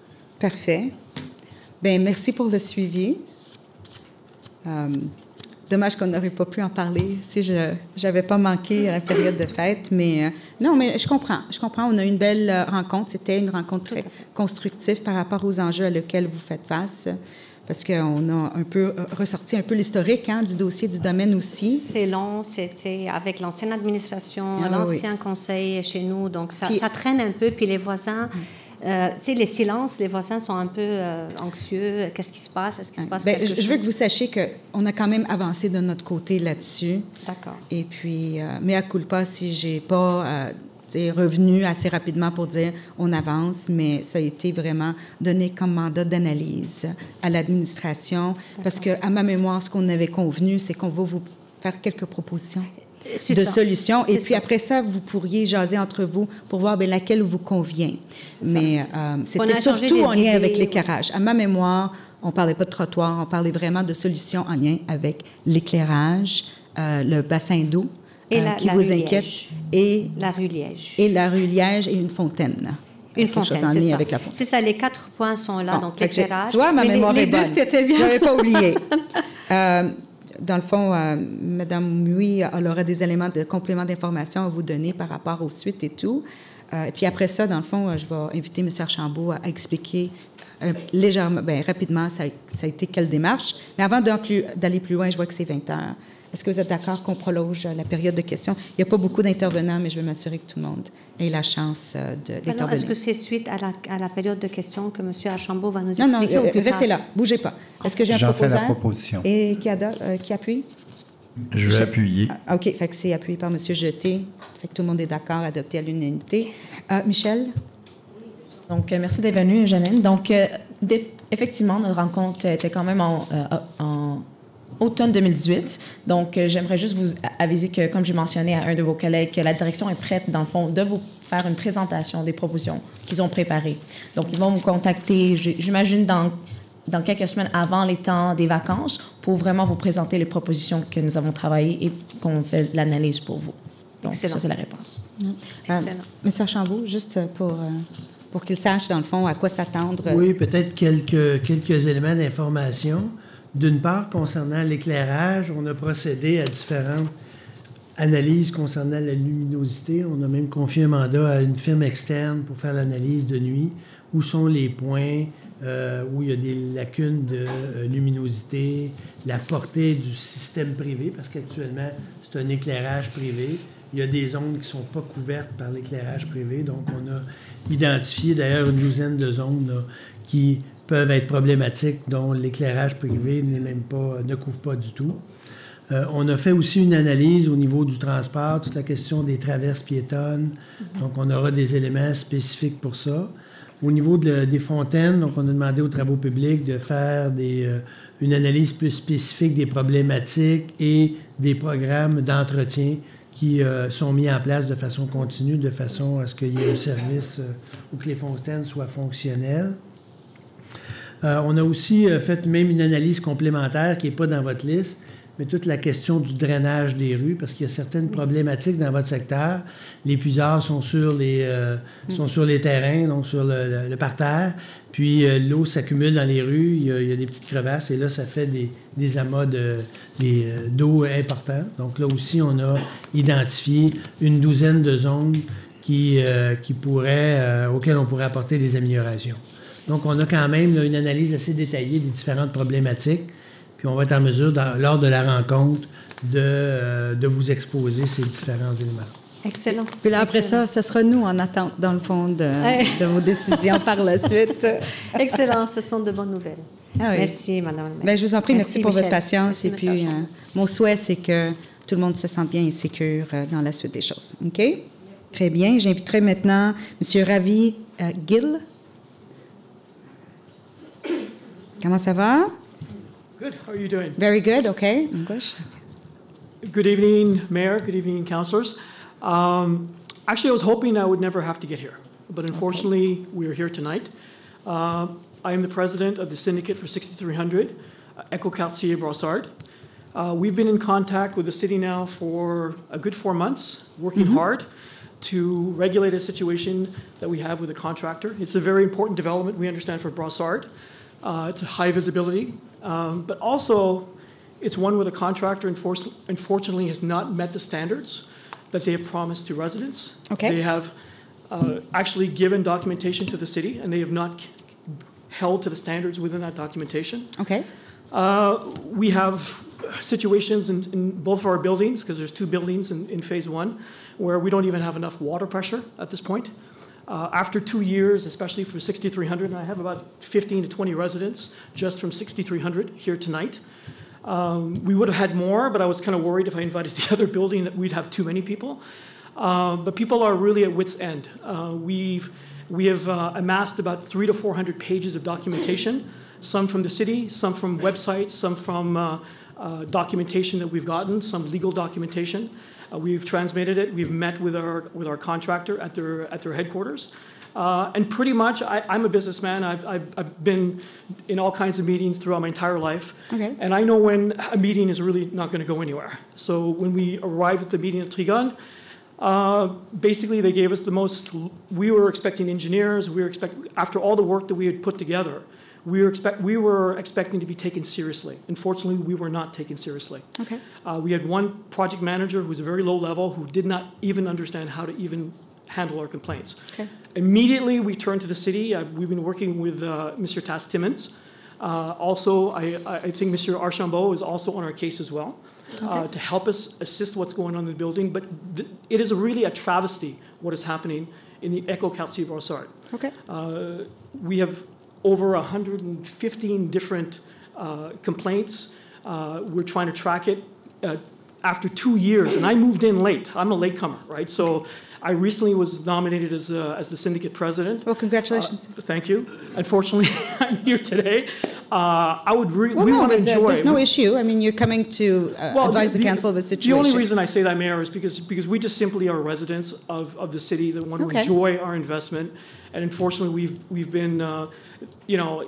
Parfait. Bien, merci pour le suivi. Euh, dommage qu'on n'aurait pas pu en parler si je n'avais pas manqué à la période de fête. Mais euh, non, mais je comprends. Je comprends. On a eu une belle euh, rencontre. C'était une rencontre très constructive par rapport aux enjeux auxquels vous faites face. Parce qu'on a un peu ressorti un peu l'historique hein, du dossier du domaine aussi. C'est long, c'était avec l'ancienne administration, ah, l'ancien oui. conseil chez nous, donc ça, puis, ça traîne un peu. Puis les voisins, euh, tu sais, les silences, les voisins sont un peu euh, anxieux. Qu'est-ce qui se passe? Est-ce qu'il se passe bien, quelque je, chose? Je veux que vous sachiez qu'on a quand même avancé de notre côté là-dessus. D'accord. Et puis, euh, mea culpa si j'ai pas... Euh, revenu assez rapidement pour dire on avance, mais ça a été vraiment donné comme mandat d'analyse à l'administration parce qu'à ma mémoire, ce qu'on avait convenu, c'est qu'on va vous faire quelques propositions c'est de ça. solutions et c'est puis ça. après ça, vous pourriez jaser entre vous pour voir bien, laquelle vous convient. Mais euh, c'était surtout en lien avec l'éclairage. À ma mémoire, on ne parlait pas de trottoir, on parlait vraiment de solutions en lien avec l'éclairage, euh, le bassin d'eau, Et euh, la, qui la vous rue inquiète. Liège. Et la rue Liège. Et la rue Liège et une fontaine. Une Quelque fontaine, chose en c'est lien ça. avec la fontaine. C'est ça, les quatre points sont là, Bon, donc l'éclairage. Tu vois, ma Mais mémoire les, est les bonne. deux, c'était bien. Je n'avais pas oublié. euh, dans le fond, euh, Mme Mui, elle aura des éléments de complément d'information à vous donner par rapport aux suites et tout. Euh, et puis après ça, dans le fond, je vais inviter M. Archambault à, à expliquer euh, légèrement, bien, rapidement, ça, ça a été quelle démarche. Mais avant d'aller plus loin, je vois que c'est vingt heures. Est-ce que vous êtes d'accord qu'on prolonge la période de questions? Il n'y a pas beaucoup d'intervenants, mais je veux m'assurer que tout le monde ait la chance d'intervenir. Est-ce que c'est suite à la, à la période de questions que M. Archambault va nous non, expliquer? Non, non, euh, restez là, bougez pas. Est-ce que j'ai un J'en proposant? fais la proposition. Et qui, adore, euh, qui appuie? Je vais appuyer. Ah, OK, fait que c'est appuyé par M. Jeté. Fait que tout le monde est d'accord, adopté à l'unanimité. Euh, Michel? Donc, euh, merci d'être venue, Janine. Donc, euh, effectivement, notre rencontre était quand même en, euh, en automne deux mille dix-huit. Donc, euh, j'aimerais juste vous aviser que, comme j'ai mentionné à un de vos collègues, que la direction est prête, dans le fond, de vous faire une présentation des propositions qu'ils ont préparées. Donc, ils vont vous contacter, j'imagine, dans, dans quelques semaines avant les temps des vacances pour vraiment vous présenter les propositions que nous avons travaillées et qu'on fait l'analyse pour vous. Donc, Excellent. Ça, c'est la réponse. Mmh. Excellent. Euh, M. Archambault, juste pour... Euh pour qu'ils sachent, dans le fond, à quoi s'attendre. Oui, peut-être quelques, quelques éléments d'information. D'une part, concernant l'éclairage, on a procédé à différentes analyses concernant la luminosité. On a même confié un mandat à une firme externe pour faire l'analyse de nuit. Où sont les points euh, où il y a des lacunes de euh, luminosité, la portée du système privé, parce qu'actuellement, c'est un éclairage privé. Il y a des zones qui ne sont pas couvertes par l'éclairage privé. Donc, on a identifié d'ailleurs une douzaine de zones là, qui peuvent être problématiques, dont l'éclairage privé n'est même pas, ne couvre pas du tout. Euh, on a fait aussi une analyse au niveau du transport, toute la question des traverses piétonnes. Donc, on aura des éléments spécifiques pour ça. Au niveau de, des fontaines, donc, on a demandé aux travaux publics de faire des, euh, une analyse plus spécifique des problématiques et des programmes d'entretien qui euh, sont mis en place de façon continue, de façon à ce qu'il y ait un service euh, où que les fontaines soient fonctionnelles. Euh, on a aussi euh, fait même une analyse complémentaire qui n'est pas dans votre liste, mais toute la question du drainage des rues, parce qu'il y a certaines problématiques dans votre secteur. Les puisards sont sur les, euh, sont sur les terrains, donc sur le, le, le parterre, puis euh, l'eau s'accumule dans les rues, il y, a, il y a des petites crevasses, et là, ça fait des, des amas de, des, euh, d'eau importants. Donc là aussi, on a identifié une douzaine de zones qui, euh, qui pourraient, euh, auxquelles on pourrait apporter des améliorations. Donc, on a quand même là, une analyse assez détaillée des différentes problématiques. Puis on va être en mesure, dans, lors de la rencontre, de, euh, de vous exposer ces différents éléments. Excellent. Puis là, après Excellent. ça, ce sera nous en attente, dans le fond, de, hey. de vos décisions par la suite. Excellent. Ce sont de bonnes nouvelles. Ah oui. Merci, Mme la Bien, je vous en prie. Merci, merci pour Michel. votre patience. Merci, et puis, euh, mon souhait, c'est que tout le monde se sente bien et sécure euh, dans la suite des choses. OK? Très bien. J'inviterai maintenant M. Ravi euh, Gill. Comment ça va? Good. How are you doing? Very good. Okay. English. Good evening, Mayor. Good evening, councilors. Um, actually, I was hoping I would never have to get here, but unfortunately, okay. we are here tonight. Uh, I am the president of the syndicate for sixty-three hundred, uh, Eco-Quartier Brossard. Uh, we've been in contact with the city now for a good four months, working mm-hmm. hard to regulate a situation that we have with a contractor. It's a very important development, we understand, for Brossard. Uh, it's a high visibility, um, but also It's one where the contractor enforce, unfortunately has not met the standards that they have promised to residents. Okay. They have uh, actually given documentation to the city, and they have not held to the standards within that documentation. Okay. Uh, we have situations in, in both of our buildings, because there's two buildings in, in phase one, where we don't even have enough water pressure at this point. Uh, after two years, especially for sixty-three hundred, and I have about fifteen to twenty residents just from sixty-three hundred here tonight. Um, we would have had more, but I was kind of worried if I invited the other building that we'd have too many people. Uh, but people are really at wit's end. Uh, we've, we have uh, amassed about three to four hundred pages of documentation, some from the city, some from websites, some from uh, uh, documentation that we've gotten, some legal documentation. Uh, we've transmitted it. We've met with our with our contractor at their at their headquarters, uh, and pretty much, I, I'm a businessman. I've, I've I've been in all kinds of meetings throughout my entire life, okay. And I know when a meeting is really not going to go anywhere. So when we arrived at the meeting at Trigon, uh, basically they gave us the most. We were expecting engineers. We were expect after all the work that we had put together. We were, expect, we were expecting to be taken seriously. Unfortunately, we were not taken seriously. Okay. Uh, we had one project manager who was a very low level who did not even understand how to even handle our complaints. Okay. Immediately, we turned to the city. Uh, we've been working with uh, Mister Tass Timmons. Uh, also, I, I think Mister Archambault is also on our case as well, okay. uh, to help us assist what's going on in the building. But th it is a really a travesty what is happening in the Écoquartier Brossard. Okay. Uh, we have over one hundred fifteen different uh, complaints. Uh, we're trying to track it uh, after two years, and I moved in late. I'm a latecomer, right? So I recently was nominated as, uh, as the syndicate president. Well, congratulations. Uh, thank you. Unfortunately, I'm here today. Uh, I would re well, we no, want to enjoy. There's no issue. I mean, you're coming to uh, well, advise the, the council of a situation. The only reason I say that, Mayor, is because because we just simply are residents of, of the city that want to okay. enjoy our investment, and unfortunately, we've we've been, uh, you know,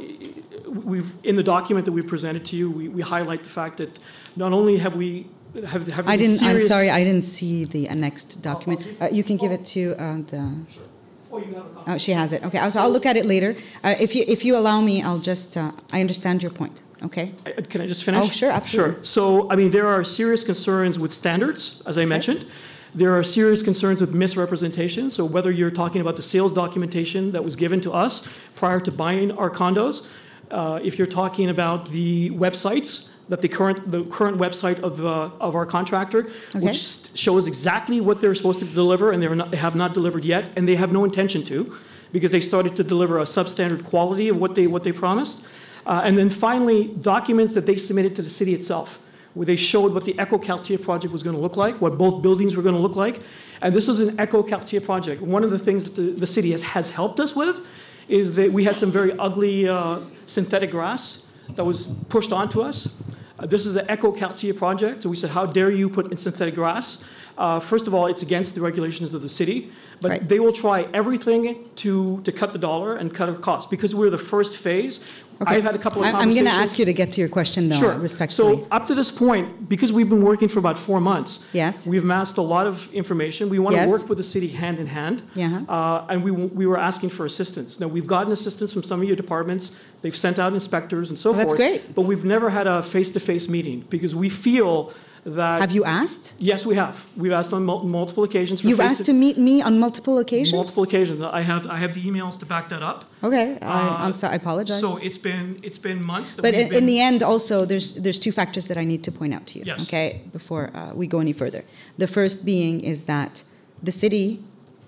we've in the document that we've presented to you, we, we highlight the fact that not only have we have have I didn't. serious, I'm sorry, I didn't see the annexed document. Oh, okay. uh, you can give it to uh, the. Sure. Oh, you have a copy. Oh, she has it. Okay, I'll, I'll look at it later. Uh, if you if you allow me, I'll just. Uh, I understand your point. Okay. I, can I just finish? Oh, sure, absolutely. Sure. So, I mean, there are serious concerns with standards, as I okay. mentioned. There are serious concerns with misrepresentation. So, whether you're talking about the sales documentation that was given to us prior to buying our condos, uh, if you're talking about the websites, that the current the current website of uh, of our contractor, okay. which shows exactly what they're supposed to deliver, and they're not, they have not delivered yet, and they have no intention to, because they started to deliver a substandard quality of what they what they promised. Uh, and then finally, documents that they submitted to the city itself, where they showed what the Écoquartier project was going to look like, what both buildings were going to look like. And this is an Écoquartier project. One of the things that the, the city has, has helped us with is that we had some very ugly uh, synthetic grass that was pushed onto us. Uh, this is an Écoquartier project. So we said, how dare you put in synthetic grass? Uh, first of all, it's against the regulations of the city, but right. they will try everything to, to cut the dollar and cut our costs. Because we're the first phase, okay. I've had a couple of I'm, conversations. I'm going to ask you to get to your question, though, sure. respectfully. So up to this point, because we've been working for about four months, yes. we've amassed a lot of information. We want yes. to work with the city hand in hand, yeah. uh, and we, we were asking for assistance. Now, we've gotten assistance from some of your departments. They've sent out inspectors and so well, forth. That's great. But we've never had a face-to-face meeting because we feel that... Have you asked? Yes, we have. We've asked on mul multiple occasions. For You've asked to, to meet me on multiple occasions? Multiple occasions. I have I have the emails to back that up. Okay, I, uh, I'm sorry. I apologize. So it's been it's been months. That but we've in, been in the end, also, there's there's two factors that I need to point out to you. Yes. Okay, before uh, we go any further. The first being is that the city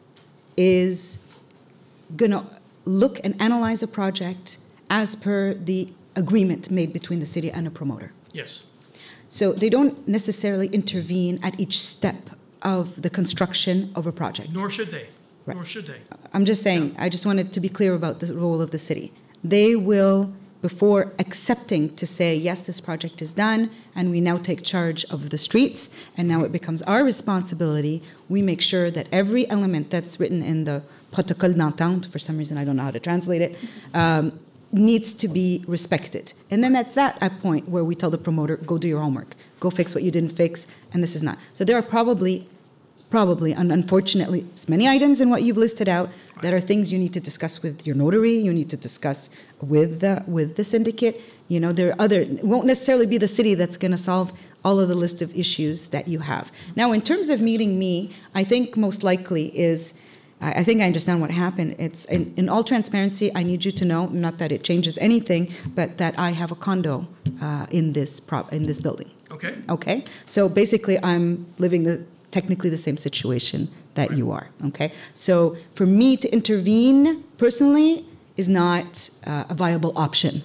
is gonna look and analyze a project as per the agreement made between the city and a promoter. Yes. So they don't necessarily intervene at each step of the construction of a project. Nor should they. Right. Nor should they. I'm just saying, yeah. I just wanted to be clear about the role of the city. They will, before accepting to say, yes, this project is done, and we now take charge of the streets, and now it becomes our responsibility, we make sure that every element that's written in the protocole d'entente, for some reason I don't know how to translate it, um, needs to be respected. And then that's that at point where we tell the promoter, go do your homework, go fix what you didn't fix, and this is not. So there are probably probably, and unfortunately, there's many items in what you've listed out that are things you need to discuss with your notary, you need to discuss with the, with the syndicate. You know, there are other, it won't necessarily be the city that's going to solve all of the list of issues that you have. Now, in terms of meeting me, I think most likely is, I think I understand what happened. It's, in, in all transparency, I need you to know, not that it changes anything, but that I have a condo uh, in this prop, in this building. Okay. Okay? So basically, I'm living the technically the same situation that you are, okay? So for me to intervene personally is not uh, a viable option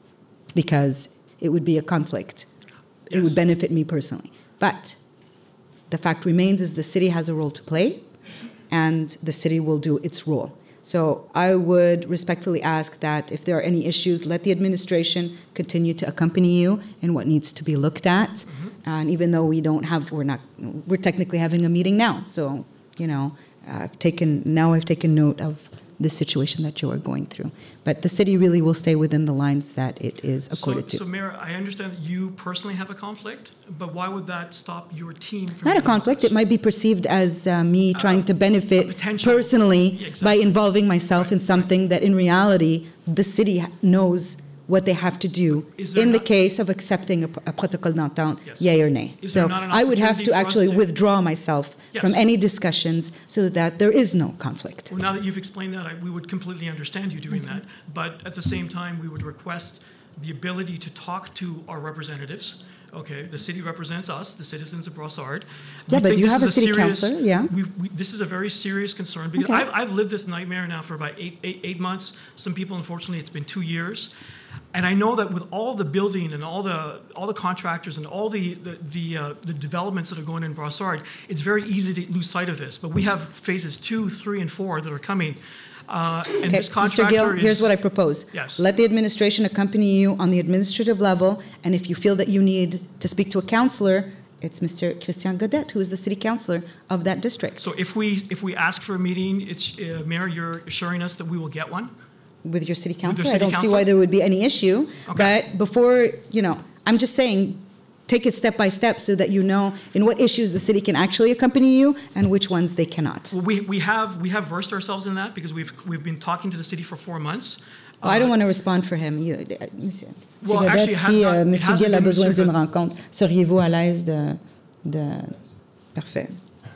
because it would be a conflict. It Yes. would benefit me personally. But the fact remains is the city has a role to play and the city will do its role. So I would respectfully ask that if there are any issues, let the administration continue to accompany you in what needs to be looked at. Mm-hmm. And even though we don't have, we're not, we're technically having a meeting now. So, you know, I've taken, now I've taken note of the situation that you are going through. But the city really will stay within the lines that it is accorded so, to. So, Mayor, I understand that you personally have a conflict, but why would that stop your team from Not a doing conflict. this? It might be perceived as uh, me trying to benefit personally Yeah, exactly. by involving myself in something that in reality the city ha- knows what they have to do Is there in the not- case of accepting a, pr- a protocol d'entente, Yes. yay or nay. Is So there not an I would have opportunity to for us actually to- withdraw myself Yes. from any discussions so that there is no conflict. Well, now that you've explained that, I, we would completely understand you doing Mm-hmm. that. But at the same time, we would request the ability to talk to our representatives. Okay, the city represents us, the citizens of Brossard. Yeah, We but think you this have is a city serious- councillor, yeah. We, we, this is a very serious concern because Okay. I've, I've lived this nightmare now for about eight, eight, eight months. Some people, unfortunately, it's been two years. And I know that with all the building and all the all the contractors and all the the the, uh, the developments that are going in Brossard, it's very easy to lose sight of this. But we have phases two, three, and four that are coming. Uh, and Okay, this Mister contractor Gill, is. here's what I propose. Yes. Let the administration accompany you on the administrative level, and if you feel that you need to speak to a councillor, it's Mister Christian Godet, who is the city councillor of that district. So if we if we ask for a meeting, it's uh, Mayor, you're assuring us that we will get one. With your city With your councillor, I city don't see councillor? why there would be any issue. Okay. But before, you know, I'm just saying, take it step by step so that you know in what issues the city can actually accompany you and which ones they cannot. Well, we, we have we have versed ourselves in that because we've we've been talking to the city for four months. Well, I don't want to respond for him. You, uh, monsieur, Well, Monsieur actually, it Godet, has si not- euh, it Monsieur hasn't Gill a been besoin Monsieur d'une Godet. rencontre, seriez-vous à l'aise de, de... Parfait.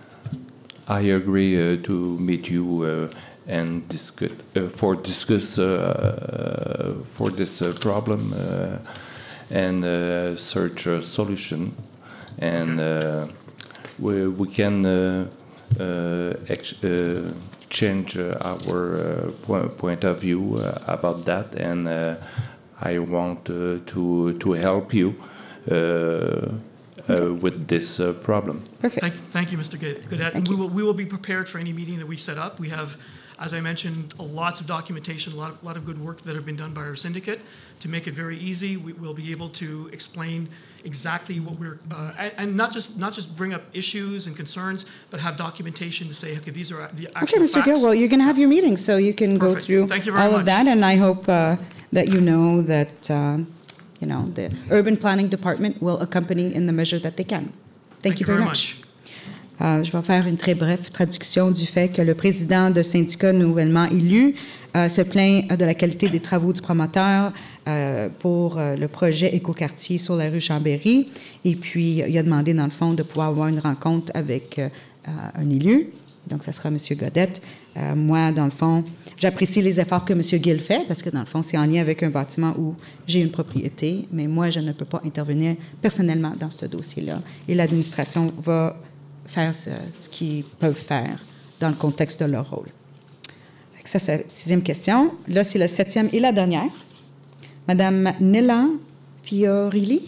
I agree uh, to meet you uh, and discuss uh, for discuss uh, for this uh, problem uh, and uh, search a solution, and uh, we we can uh, uh, ex- uh, change uh, our uh, po- point of view uh, about that, and uh, I want uh, to to help you. Uh, Uh, with this uh, problem. Perfect. Thank, thank you, Mister Godet. Thank And we you. will we will be prepared for any meeting that we set up. We have, as I mentioned, lots of documentation, a lot of, lot of good work that have been done by our syndicate to make it very easy. We will be able to explain exactly what we're uh, and, and not just not just bring up issues and concerns, but have documentation to say, okay, these are the actual Okay, Mister facts. Gill, well, you're going to have your meeting, so you can go Perfect. through Thank you very all much. of that, and I hope uh, that you know that, uh, you know, the Urban Planning Department will accompany in the measure that they can. Thank, you very, much. Euh, je vais faire une très brève traduction du fait que le président de syndicat nouvellement élu euh, se plaint de la qualité des travaux du promoteur euh, pour euh, le projet Écoquartier sur la rue Chambéry. Et puis, il a demandé, dans le fond, de pouvoir avoir une rencontre avec euh, un élu. Donc, ça sera M. Godet. Euh, moi, dans le fond, j'apprécie les efforts que M. Gill fait parce que, dans le fond, c'est en lien avec un bâtiment où j'ai une propriété, mais moi, je ne peux pas intervenir personnellement dans ce dossier-là. Et l'administration va faire ce, ce qu'ils peuvent faire dans le contexte de leur rôle. Ça, c'est la sixième question. Là, c'est la septième et la dernière. Madame Nella Fiorilli.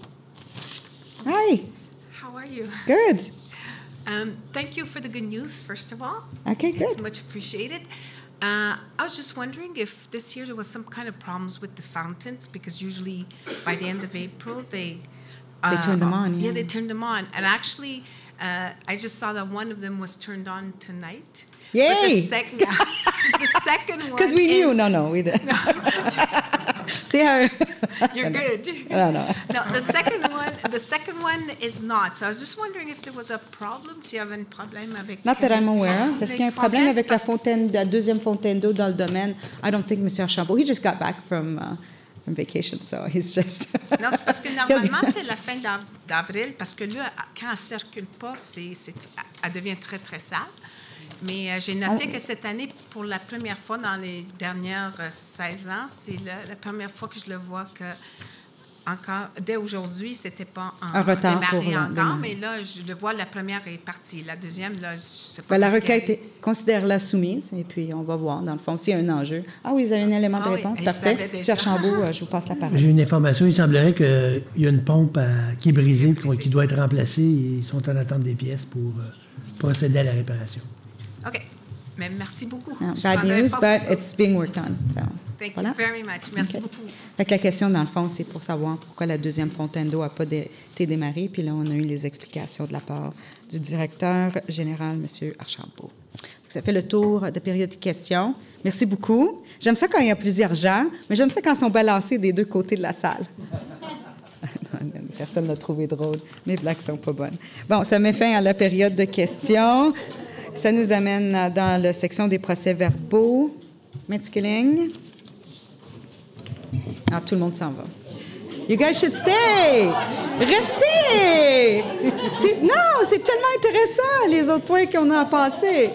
Hi. How are you? Good. Um, thank you for the good news, first of all. Okay, good. It's much appreciated. Uh, I was just wondering if this year there was some kind of problems with the fountains, because usually by the end of April they... They turn them on, Yeah, yeah. they turned them on. And actually, uh, I just saw that one of them was turned on tonight. But Yay! the second, the second one Because we knew. is- No, no, we didn't. See how... You're good. No, no. No, the second one, the second one is not. So I was just wondering if there was a problem, s'il y avait un problème avec... Not that I'm aware of. Est-ce qu'il y a un problème fontaines, avec la fontaine, la deuxième fontaine d'eau dans le domaine? I don't think M. Archambault. He just got back from, uh, from vacation, so he's just... Non, c'est parce que normalement, c'est la fin d'av- d'avril, parce que là, quand elle ne circule pas, c'est, c'est, elle devient très, très sale. Mais euh, j'ai noté que cette année, pour la première fois dans les dernières euh, seize ans, c'est la, la première fois que je le vois que, encore, dès aujourd'hui, c'était pas en, Un retard démarré pour, euh, encore, démarrer. mais là, je le vois, la première est partie. La deuxième, là, je sais pas. Ben, la qu'est-ce qui requête, arrive. est- considère-la soumise, et puis on va voir, dans le fond, s'il y a un enjeu. Ah oui, vous avez un élément de Ah oui, réponse, elle parfait. savait M. déjà. Archambault, euh, je vous passe la parole. J'ai une information. Il semblerait qu'il y a une pompe à- qui est brisée qui, qui doit être remplacée et ils sont en attente des pièces pour euh, procéder à la réparation. OK. Mais merci beaucoup. No, Je bad prendrai news, pas but it's being worked on. So, Thank voilà. you very much. Merci OK. beaucoup. Fait que la question, dans le fond, c'est pour savoir pourquoi la deuxième fontaine d'eau n'a pas dé- été démarrée. Puis là, on a eu les explications de la part du directeur général, M. Archambault. Ça fait le tour de période de questions. Merci beaucoup. J'aime ça quand il y a plusieurs gens, mais j'aime ça quand ils sont balancés des deux côtés de la salle. Personne ne l'a trouvé drôle. Mes blagues sont pas bonnes. Bon, ça met fin à la période de questions. Ça nous amène dans la section des procès-verbaux. Metzgeling. Ah, tout le monde s'en va. You guys should stay! Restez! C'est- non, c'est tellement intéressant, les autres points qu'on a passés.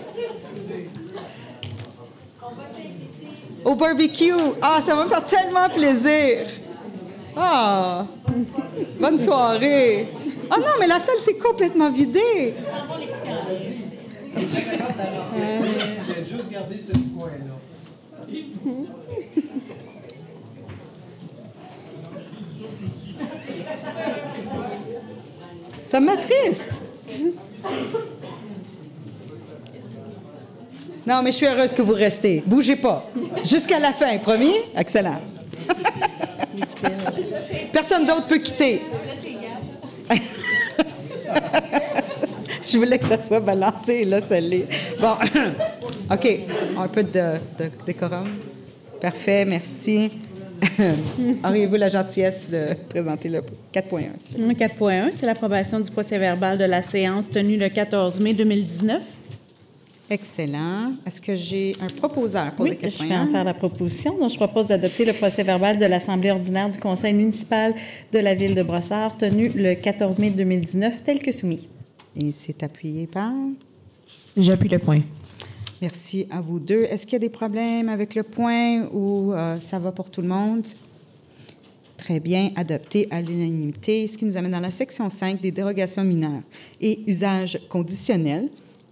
Au barbecue. Ah, ça va me faire tellement plaisir. Ah, bonne soirée. Ah non, mais la salle s'est complètement vidée. Il a juste gardé ce petit coin-là. Ça m'attriste. Non, mais je suis heureuse que vous restez. Bougez pas. Jusqu'à la fin, promis? Excellent. Personne d'autre peut quitter. Je voulais que ça soit balancé, là, ça l'est. Bon, OK. Un peu de, de décorum. Parfait, merci. Auriez-vous la gentillesse de présenter le quatre point un? quatre point un, c'est l'approbation du procès-verbal de la séance tenue le quatorze mai deux mille dix-neuf. Excellent. Est-ce que j'ai un proposeur pour Oui, le quatre je point vais un? en faire la proposition. Donc, je propose d'adopter le procès-verbal de l'Assemblée ordinaire du Conseil municipal de la Ville de Brossard, tenu le quatorze mai deux mille dix-neuf, tel que soumis. Et c'est appuyé par? J'appuie le point. Merci à vous deux. Est-ce qu'il y a des problèmes avec le point ou euh, ça va pour tout le monde? Très bien, adopté à l'unanimité, ce qui nous amène dans la section cinq des dérogations mineures et usages conditionnels.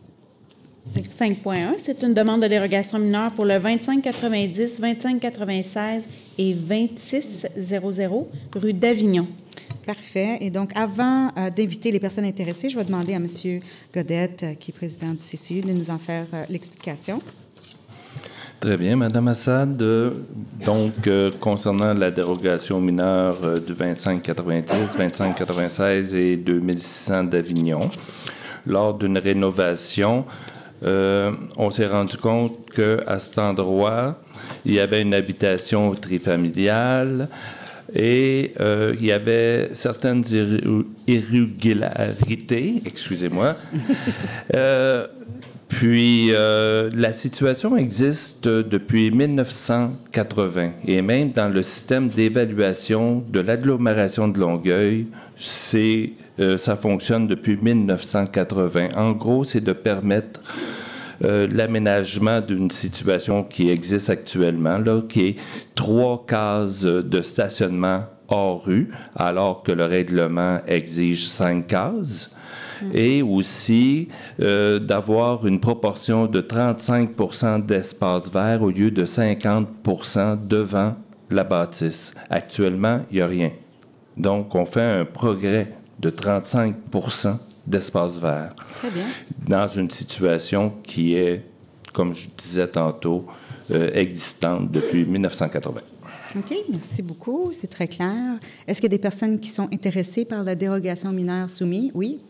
cinq point un, c'est une demande de dérogation mineure pour le vingt-cinq quatre-vingt-dix, vingt-cinq quatre-vingt-seize et vingt-six zéro zéro rue d'Avignon. Parfait. Et donc, avant euh, d'inviter les personnes intéressées, je vais demander à M. Godette, euh, qui est président du C C U, de nous en faire euh, l'explication. Très bien, Madame Assad. Euh, Donc, euh, concernant la dérogation mineure euh, du vingt-cinq quatre-vingt-dix, vingt-cinq quatre-vingt-seize et deux mille six cents d'Avignon, lors d'une rénovation, euh, on s'est rendu compte qu'à cet endroit, il y avait une habitation trifamiliale et euh, il y avait certaines irré- irrégularités, excusez-moi. euh, Puis, euh, la situation existe depuis mille neuf cent quatre-vingts et même dans le système d'évaluation de l'agglomération de Longueuil, c'est, euh, ça fonctionne depuis mille neuf cent quatre-vingts. En gros, c'est de permettre euh, l'aménagement d'une situation qui existe actuellement, là, qui est trois cases de stationnement hors rue, alors que le règlement exige cinq cases. Et aussi euh, d'avoir une proportion de trente-cinq pour cent d'espace vert au lieu de cinquante pour cent devant la bâtisse. Actuellement, il n'y a rien. Donc, on fait un progrès de trente-cinq pour cent d'espace vert. Très bien. Dans une situation qui est, comme je disais tantôt, euh, existante depuis mille neuf cent quatre-vingts. OK, merci beaucoup. C'est très clair. Est-ce qu'il y a des personnes qui sont intéressées par la dérogation mineure soumise? Oui?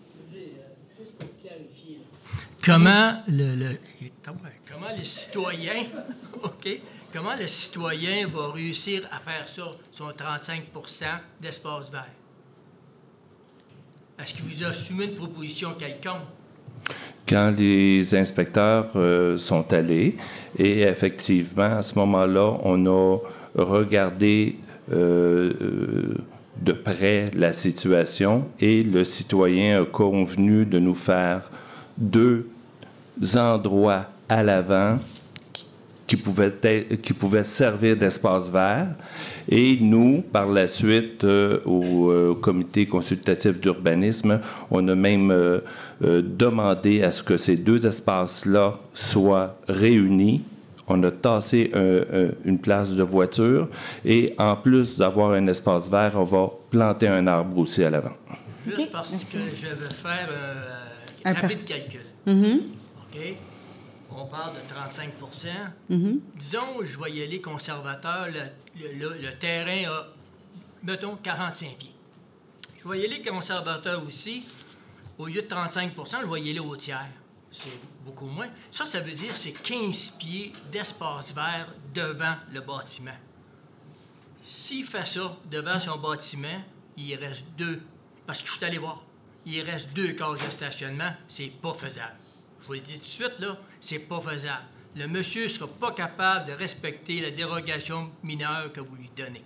Comment, le, le- comment les citoyens, OK, comment le citoyen va réussir à faire ça, son trente-cinq pour cent d'espace vert? Est-ce qu'il vous a assumé une proposition quelconque? Quand les inspecteurs euh, sont allés, et effectivement, à ce moment-là, on a regardé euh, euh, de près la situation et le citoyen a convenu de nous faire deux endroits à l'avant qui pouvaient, être, qui pouvaient servir d'espace vert. Et nous, par la suite, euh, au euh, comité consultatif d'urbanisme, on a même euh, euh, demandé à ce que ces deux espaces-là soient réunis. On a tassé un, un, une place de voiture et en plus d'avoir un espace vert, on va planter un arbre aussi à l'avant. Juste okay. parce Merci. que je vais faire euh, un rapide calcul. Mm-hmm. OK? On parle de trente-cinq pour cent. Mm-hmm. Disons, je vais y aller conservateur, le, le, le terrain a, mettons, quarante-cinq pieds. Je vais y aller conservateur aussi. Au lieu de trente-cinq pour cent, je vais y aller au tiers. C'est beaucoup moins. Ça, ça veut dire que c'est quinze pieds d'espace vert devant le bâtiment. S'il fait ça devant son bâtiment, il reste deux. Parce que je suis allé voir. Il reste deux cases de stationnement. C'est pas faisable. Je vous le dis tout de suite, là, c'est pas faisable. Le monsieur ne sera pas capable de respecter la dérogation mineure que vous lui donnez.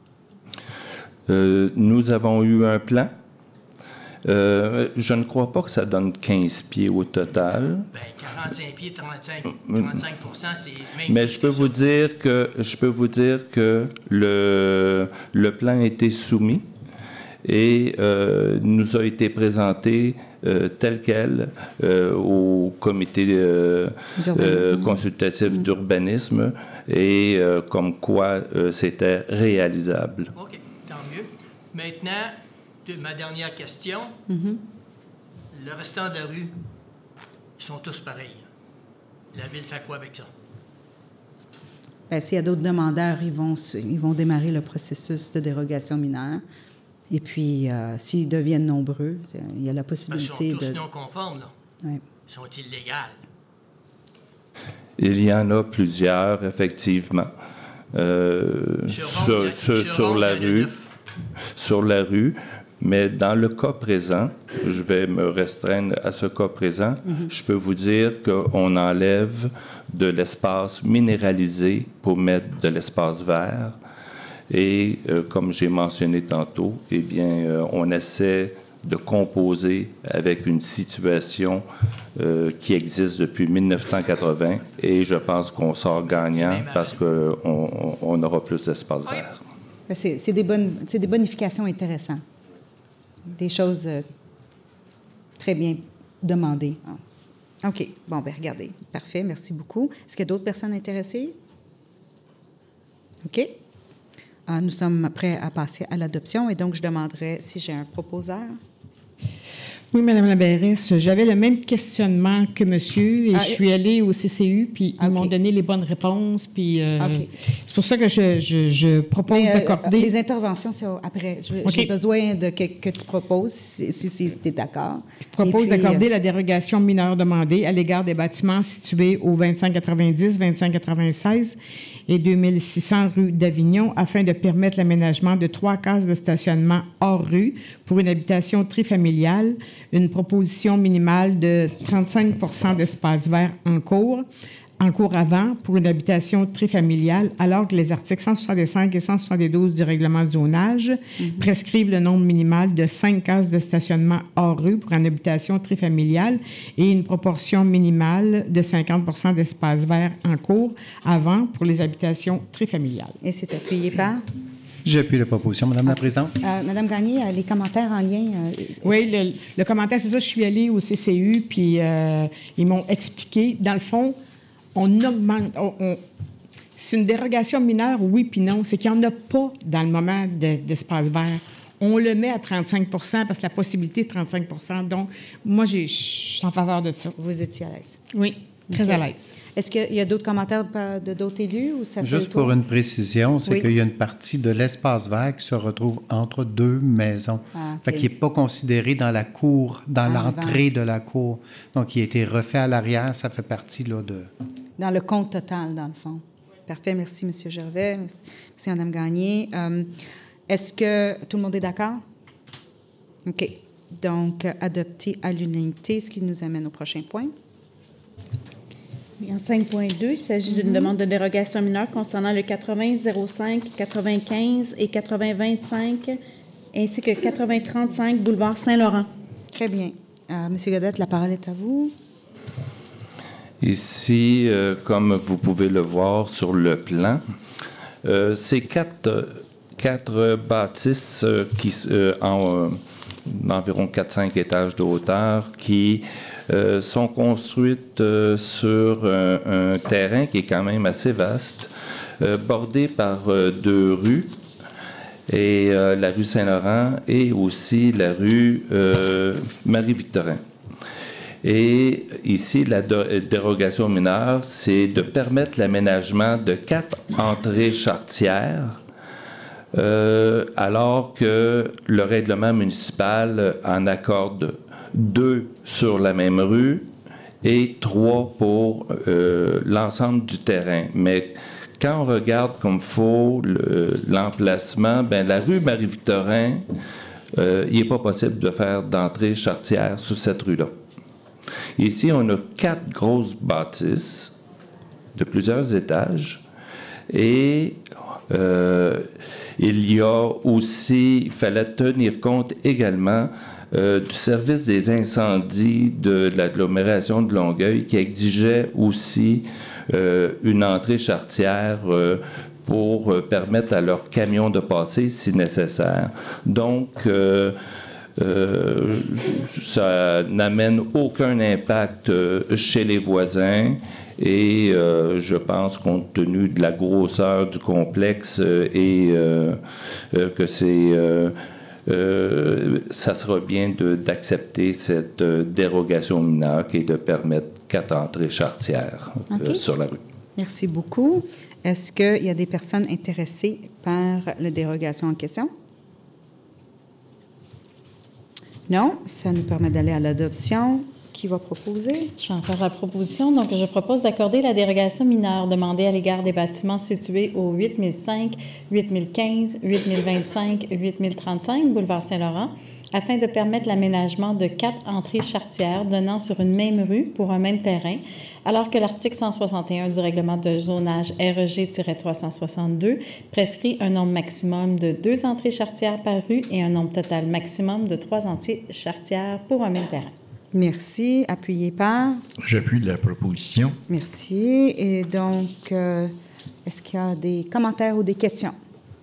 Euh, nous avons eu un plan. Euh, je ne crois pas que ça donne quinze pieds au total. Bien, quarante-cinq pieds, trente-cinq pour cent, c'est même... Mais je peux vous dire que je peux vous dire que le, le plan a été soumis et euh, nous a été présenté euh, tel quel euh, au comité euh, euh, consultatif mmh. d'urbanisme et euh, comme quoi euh, c'était réalisable. OK, tant mieux. Maintenant, de ma dernière question. Mm-hmm. Le restant de la rue, ils sont tous pareils. La ville fait quoi avec ça? Bien, s'il y a d'autres demandeurs, ils vont, ils vont démarrer le processus de dérogation mineure. Et puis, euh, s'ils deviennent nombreux, il y a la possibilité de... Ils sont tous de... non conformes, là. Oui. Ils sont illégaux. Il y en a plusieurs, effectivement. Euh, sur, sur, sur, sur la rue. Sur la rue. Mais dans le cas présent, je vais me restreindre à ce cas présent, mm-hmm. je peux vous dire qu'on enlève de l'espace minéralisé pour mettre de l'espace vert. Et euh, comme j'ai mentionné tantôt, eh bien, euh, on essaie de composer avec une situation euh, qui existe depuis mille neuf cent quatre-vingts et je pense qu'on sort gagnant parce qu'on on aura plus d'espace vert. C'est, c'est, des bonnes, c'est des bonifications intéressantes. Des choses euh, très bien demandées. Ah. OK. Bon, bien, regardez. Parfait. Merci beaucoup. Est-ce qu'il y a d'autres personnes intéressées? OK. Ah, nous sommes prêts à passer à l'adoption et donc je demanderai si j'ai un proposeur. Oui, Mme la mairesse, j'avais le même questionnement que monsieur et ah, je suis allée au C C U, puis okay. ils m'ont donné les bonnes réponses, puis euh, okay. c'est pour ça que je, je, je propose Mais, euh, d'accorder... Les interventions, c'est après. Je, okay. J'ai besoin de que, que tu proposes, si, si, si tu es d'accord. Je propose puis, d'accorder euh... la dérogation mineure demandée à l'égard des bâtiments situés au vingt-cinq quatre-vingt-dix, vingt-cinq quatre-vingt-seize et deux mille six cents rue d'Avignon afin de permettre l'aménagement de trois cases de stationnement hors rue pour une habitation trifamiliale, une proposition minimale de trente-cinq pour cent d'espace vert en cours, en cours avant pour une habitation trifamiliale, alors que les articles cent soixante-cinq et cent soixante-douze du règlement de zonage mm-hmm. prescrivent le nombre minimal de cinq cases de stationnement hors rue pour une habitation trifamiliale et une proportion minimale de cinquante pour cent d'espace vert en cours avant pour les habitations trifamiliales. Et c'est appuyé par? J'appuie la proposition, Madame la Présidente. Euh, Madame Gagné, les commentaires en lien... Euh, oui, le, le commentaire, c'est ça, je suis allée au C C U, puis euh, ils m'ont expliqué. Dans le fond, on augmente... On, on, c'est une dérogation mineure, oui puis non. C'est qu'il n'y en a pas dans le moment de, d'espace vert. On le met à trente-cinq pour cent parce que la possibilité est trente-cinq pour cent. Donc, moi, je suis en faveur de ça. Vous étiez à l'aise? Oui. Très okay. à l'aise. Est-ce qu'il y a d'autres commentaires de d'autres élus? Ou ça Juste pour une précision, c'est oui. qu'il y a une partie de l'espace vert qui se retrouve entre deux maisons. Ah, okay. Fait qu'il n'est pas considéré dans la cour, dans ah, l'entrée de la cour. Donc, il a été refait à l'arrière. Ça fait partie là, de... Dans le compte total, dans le fond. Parfait. Merci, M. Gervais. Merci, merci Mme Gagné. Euh, est-ce que tout le monde est d'accord? OK. Donc, adopté à l'unanimité, ce qui nous amène au prochain point. En cinq point deux, il s'agit d'une mm-hmm. demande de dérogation mineure concernant le quatre-vingts zéro cinq, quatre-vingt-quinze et quatre-vingts vingt-cinq, ainsi que quatre-vingts trente-cinq, boulevard Saint-Laurent. Très bien. Euh, Monsieur Godette, la parole est à vous. Ici, euh, comme vous pouvez le voir sur le plan, euh, c'est quatre, quatre bâtisses euh, qui, euh, en euh, environ quatre à cinq étages de hauteur qui euh, sont construites euh, sur un, un terrain qui est quand même assez vaste, euh, bordé par euh, deux rues, et euh, la rue Saint-Laurent et aussi la rue euh, Marie-Victorin. Et ici, la dérogation mineure, c'est de permettre l'aménagement de quatre entrées charretières, euh, alors que le règlement municipal en accorde deux sur la même rue et trois pour euh, l'ensemble du terrain. Mais quand on regarde comme il faut le, l'emplacement, ben, la rue Marie-Victorin, euh, il n'est pas possible de faire d'entrée charretière sur cette rue-là. Ici, on a quatre grosses bâtisses de plusieurs étages et euh, il y a aussi, il fallait tenir compte également euh, du service des incendies de, de l'agglomération de Longueuil qui exigeait aussi euh, une entrée charretière euh, pour euh, permettre à leurs camions de passer si nécessaire. Donc, euh, Euh, ça n'amène aucun impact euh, chez les voisins et euh, je pense, compte tenu de la grosseur du complexe euh, et euh, euh, que c'est euh, euh, ça sera bien de, d'accepter cette euh, dérogation mineure qui est de permettre quatre entrées charretières okay. euh, sur la rue. Merci beaucoup. Est-ce qu'il y a des personnes intéressées par la dérogation en question? Non, ça nous permet d'aller à l'adoption. Qui va proposer? Je vais en faire la proposition. Donc, je propose d'accorder la dérogation mineure demandée à l'égard des bâtiments situés au huit mille cinq, huit mille quinze, huit mille vingt-cinq, huit mille trente-cinq, boulevard Saint-Laurent, afin de permettre l'aménagement de quatre entrées charretières donnant sur une même rue pour un même terrain, alors que l'article cent soixante et un du règlement de zonage R E G trois cent soixante-deux prescrit un nombre maximum de deux entrées charretières par rue et un nombre total maximum de trois entrées charretières pour un même terrain. Merci. Appuyé par? J'appuie la proposition. Merci. Et donc, euh, est-ce qu'il y a des commentaires ou des questions?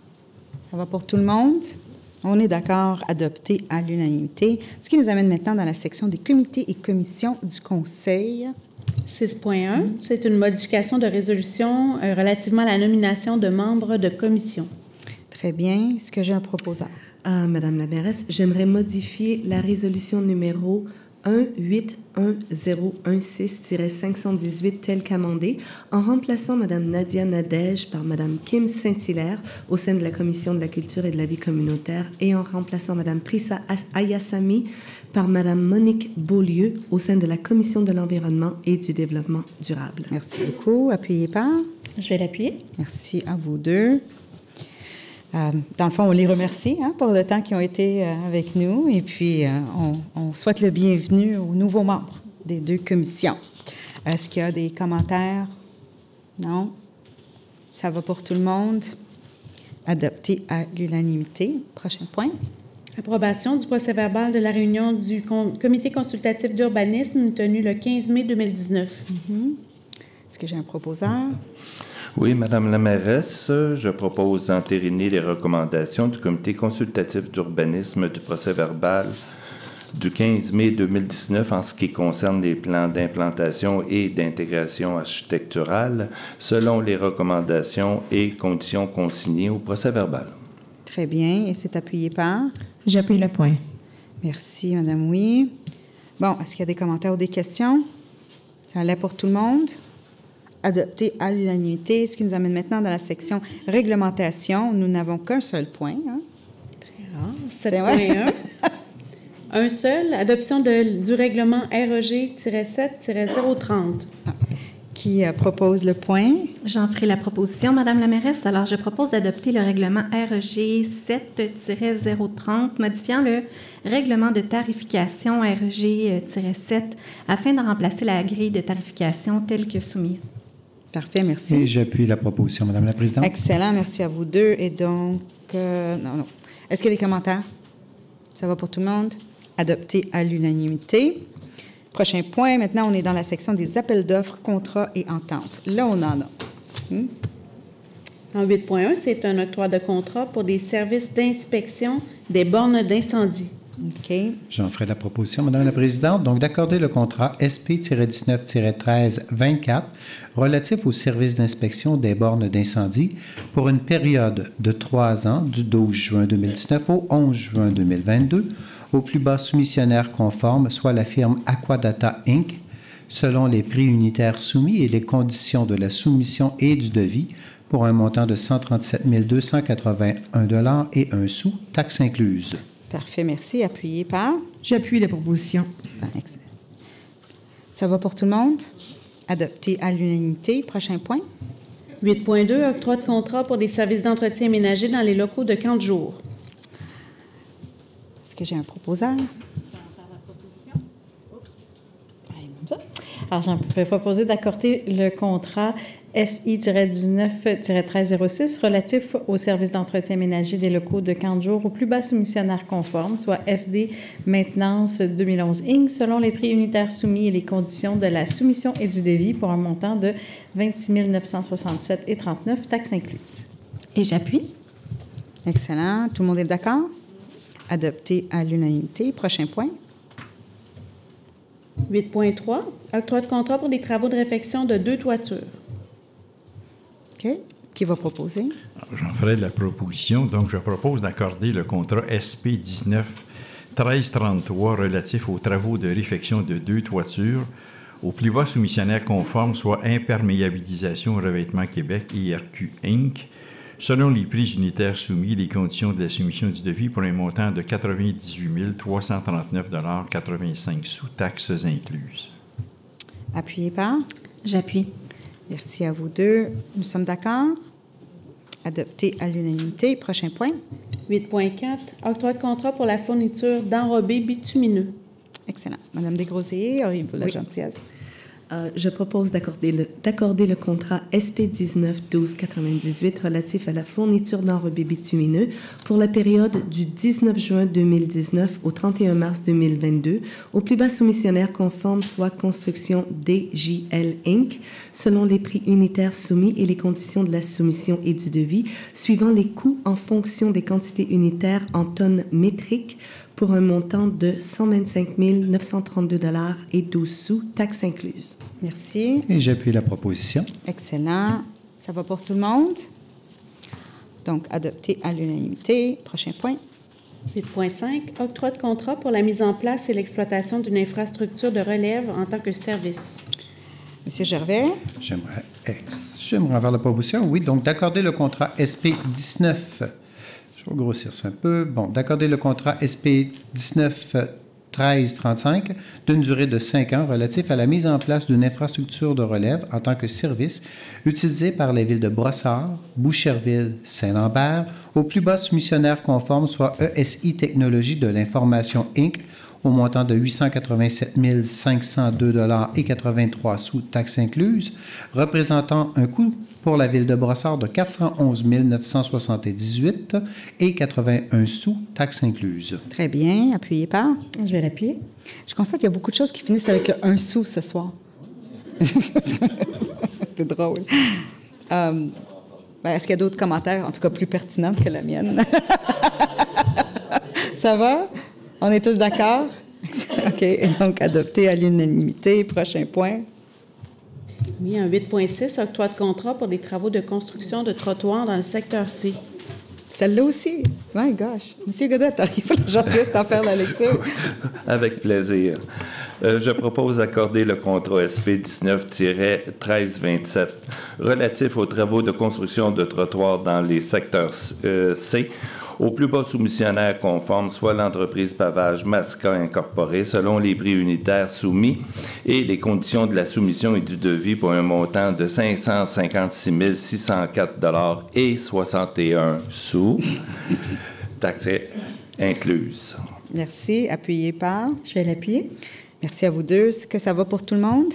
Ça va pour tout le monde? On est d'accord, adopté à l'unanimité. Ce qui nous amène maintenant dans la section des comités et commissions du Conseil. six point un, c'est une modification de résolution euh, relativement à la nomination de membres de commission. Très bien. Est-ce que j'ai un proposeur? Ah, Madame la mairesse, j'aimerais modifier la résolution numéro un huit un zéro un six cinq cent dix-huit telle qu'amendée, en remplaçant Mme Nadia Nadège par Mme Kim Saint-Hilaire au sein de la Commission de la culture et de la vie communautaire et en remplaçant Mme Prissa Ayassami par Mme Monique Beaulieu au sein de la Commission de l'environnement et du développement durable. Merci beaucoup. Appuyé par? Je vais l'appuyer. Merci à vous deux. Euh, dans le fond, on les remercie hein, pour le temps qu'ils ont été euh, avec nous et puis euh, on, on souhaite le bienvenu aux nouveaux membres des deux commissions. Est-ce qu'il y a des commentaires? Non? Ça va pour tout le monde? Adopté à l'unanimité. Prochain point. Approbation du procès-verbal de la réunion du com- comité consultatif d'urbanisme tenue le quinze mai deux mille dix-neuf. Mm-hmm. Est-ce que j'ai un proposeur? Oui, Madame la mairesse, je propose d'entériner les recommandations du comité consultatif d'urbanisme du procès-verbal du quinze mai deux mille dix-neuf en ce qui concerne les plans d'implantation et d'intégration architecturale selon les recommandations et conditions consignées au procès-verbal. Très bien. Et c'est appuyé par? J'appuie le point. Merci, Madame Oui. Bon, est-ce qu'il y a des commentaires ou des questions? Ça allait pour tout le monde? Adopté à l'unanimité, ce qui nous amène maintenant dans la section réglementation. Nous n'avons qu'un seul point. Hein? Très rare. sept point un. Un seul, adoption de, du règlement R E G sept zéro trente. Ah. qui euh, propose le point? J'en ferai la proposition, Madame la mairesse. Alors, je propose d'adopter le règlement R G sept zéro trente, modifiant le règlement de tarification R G sept afin de remplacer la grille de tarification telle que soumise. Parfait, merci. Et j'appuie la proposition, Madame la présidente. Excellent, merci à vous deux. Et donc, euh, non, non. Est-ce qu'il y a des commentaires? Ça va pour tout le monde? Adopté à l'unanimité. Prochain point, maintenant, on est dans la section des appels d'offres, contrats et ententes. Là, on en a. Hmm? En huit point un, c'est un octroi de contrat pour des services d'inspection des bornes d'incendie. OK. J'en ferai la proposition, Madame la présidente. Donc, d'accorder le contrat S P dix-neuf treize vingt-quatre relatif au service d'inspection des bornes d'incendie pour une période de trois ans, du douze juin deux mille dix-neuf au onze juin deux mille vingt-deux, au plus bas soumissionnaire conforme, soit la firme Aquadata Incorporated, selon les prix unitaires soumis et les conditions de la soumission et du devis, pour un montant de cent trente-sept mille deux cent quatre-vingt-un dollars et un sou, taxes incluses. Parfait, merci. Appuyé par? J'appuie la proposition. Excellent. Ça va pour tout le monde? Adopté à l'unanimité. Prochain point. huit point deux, octroi de contrat pour des services d'entretien ménager dans les locaux de camp de jour. Est-ce que j'ai un proposeur? Alors, j'en vais proposer d'accorder le contrat S I dix-neuf treize zéro six relatif au service d'entretien ménager des locaux de camp de jour au plus bas soumissionnaire conforme, soit F D Maintenance deux mille onze Incorporated, selon les prix unitaires soumis et les conditions de la soumission et du devis pour un montant de vingt-six mille neuf cent soixante-sept dollars et trente-neuf centimes, taxes incluses. Et j'appuie. Excellent. Tout le monde est d'accord? Adopté à l'unanimité. Prochain point. huit point trois, octroi de contrat pour des travaux de réfection de deux toitures. OK. Qui va proposer? J'en ferai la proposition. Donc, je propose d'accorder le contrat S P dix-neuf treize trente-trois relatif aux travaux de réfection de deux toitures au plus bas soumissionnaire conforme, soit Imperméabilisation Revêtement Québec, I R Q Incorporated, selon les prix unitaires soumis et les conditions de la soumission du devis pour un montant de quatre-vingt-dix-huit mille trois cent trente-neuf dollars et quatre-vingt-cinq sous, taxes incluses. Appuyé par? J'appuie. Merci à vous deux. Nous sommes d'accord? Adopté à l'unanimité. Prochain point. huit point quatre, octroi de contrat pour la fourniture d'enrobés bitumineux. Excellent. Madame Desgrosiers, auriez-vous la Oui. gentillesse? Euh, je propose d'accorder le, d'accorder le contrat S P dix-neuf douze quatre-vingt-dix-huit relatif à la fourniture d'enrobés bitumineux pour la période du dix-neuf juin deux mille dix-neuf au trente et un mars deux mille vingt-deux au plus bas soumissionnaire conforme, soit Construction D J L Incorporated, selon les prix unitaires soumis et les conditions de la soumission et du devis, suivant les coûts en fonction des quantités unitaires en tonnes métriques, pour un montant de cent vingt-cinq mille neuf cent trente-deux dollars et douze sous, taxes incluses. Merci. Et j'appuie la proposition. Excellent. Ça va pour tout le monde? Donc, adopté à l'unanimité. Prochain point. huit point cinq, octroi de contrat pour la mise en place et l'exploitation d'une infrastructure de relève en tant que service. Monsieur Gervais? J'aimerais, ex- j'aimerais avoir la proposition, oui. Donc, d'accorder le contrat S P dix-neuf... Je vais grossir ça un peu. Bon, d'accorder le contrat S P dix-neuf treize trente-cinq d'une durée de cinq ans relatif à la mise en place d'une infrastructure de relève en tant que service utilisé par les villes de Brossard, Boucherville, Saint-Lambert, au plus bas soumissionnaire conforme, soit E S I Technologies de l'Information Incorporated, au montant de huit cent quatre-vingt-sept mille cinq cent deux dollars et quatre-vingt-trois sous, taxes incluses, représentant un coût pour la ville de Brossard de quatre cent onze mille neuf cent soixante-dix-huit et quatre-vingt-un sous, taxes incluses. Très bien. Appuyé par? Je vais l'appuyer. Je constate qu'il y a beaucoup de choses qui finissent avec le un sou ce soir. C'est drôle. Euh, ben, est-ce qu'il y a d'autres commentaires, en tout cas plus pertinents que la mienne? Ça va? On est tous d'accord? OK. Donc, adopté à l'unanimité. Prochain point. Oui, en huit point six, octroi de contrat pour des travaux de construction de trottoirs dans le secteur C. Celle-là aussi. My gosh. Monsieur Godette, il faut la gentillesse d'en faire la lecture. Avec plaisir. Euh, je propose d'accorder le contrat S P dix-neuf treize vingt-sept relatif aux travaux de construction de trottoirs dans les secteurs euh, C au plus bas soumissionnaire conforme, soit l'entreprise Pavage Masca Incorporée, selon les prix unitaires soumis et les conditions de la soumission et du devis pour un montant de cinq cent cinquante-six mille six cent quatre dollars et soixante et un sous, taxes incluses. Merci. Appuyé par? Je vais l'appuyer. Merci à vous deux. Est-ce que ça va pour tout le monde?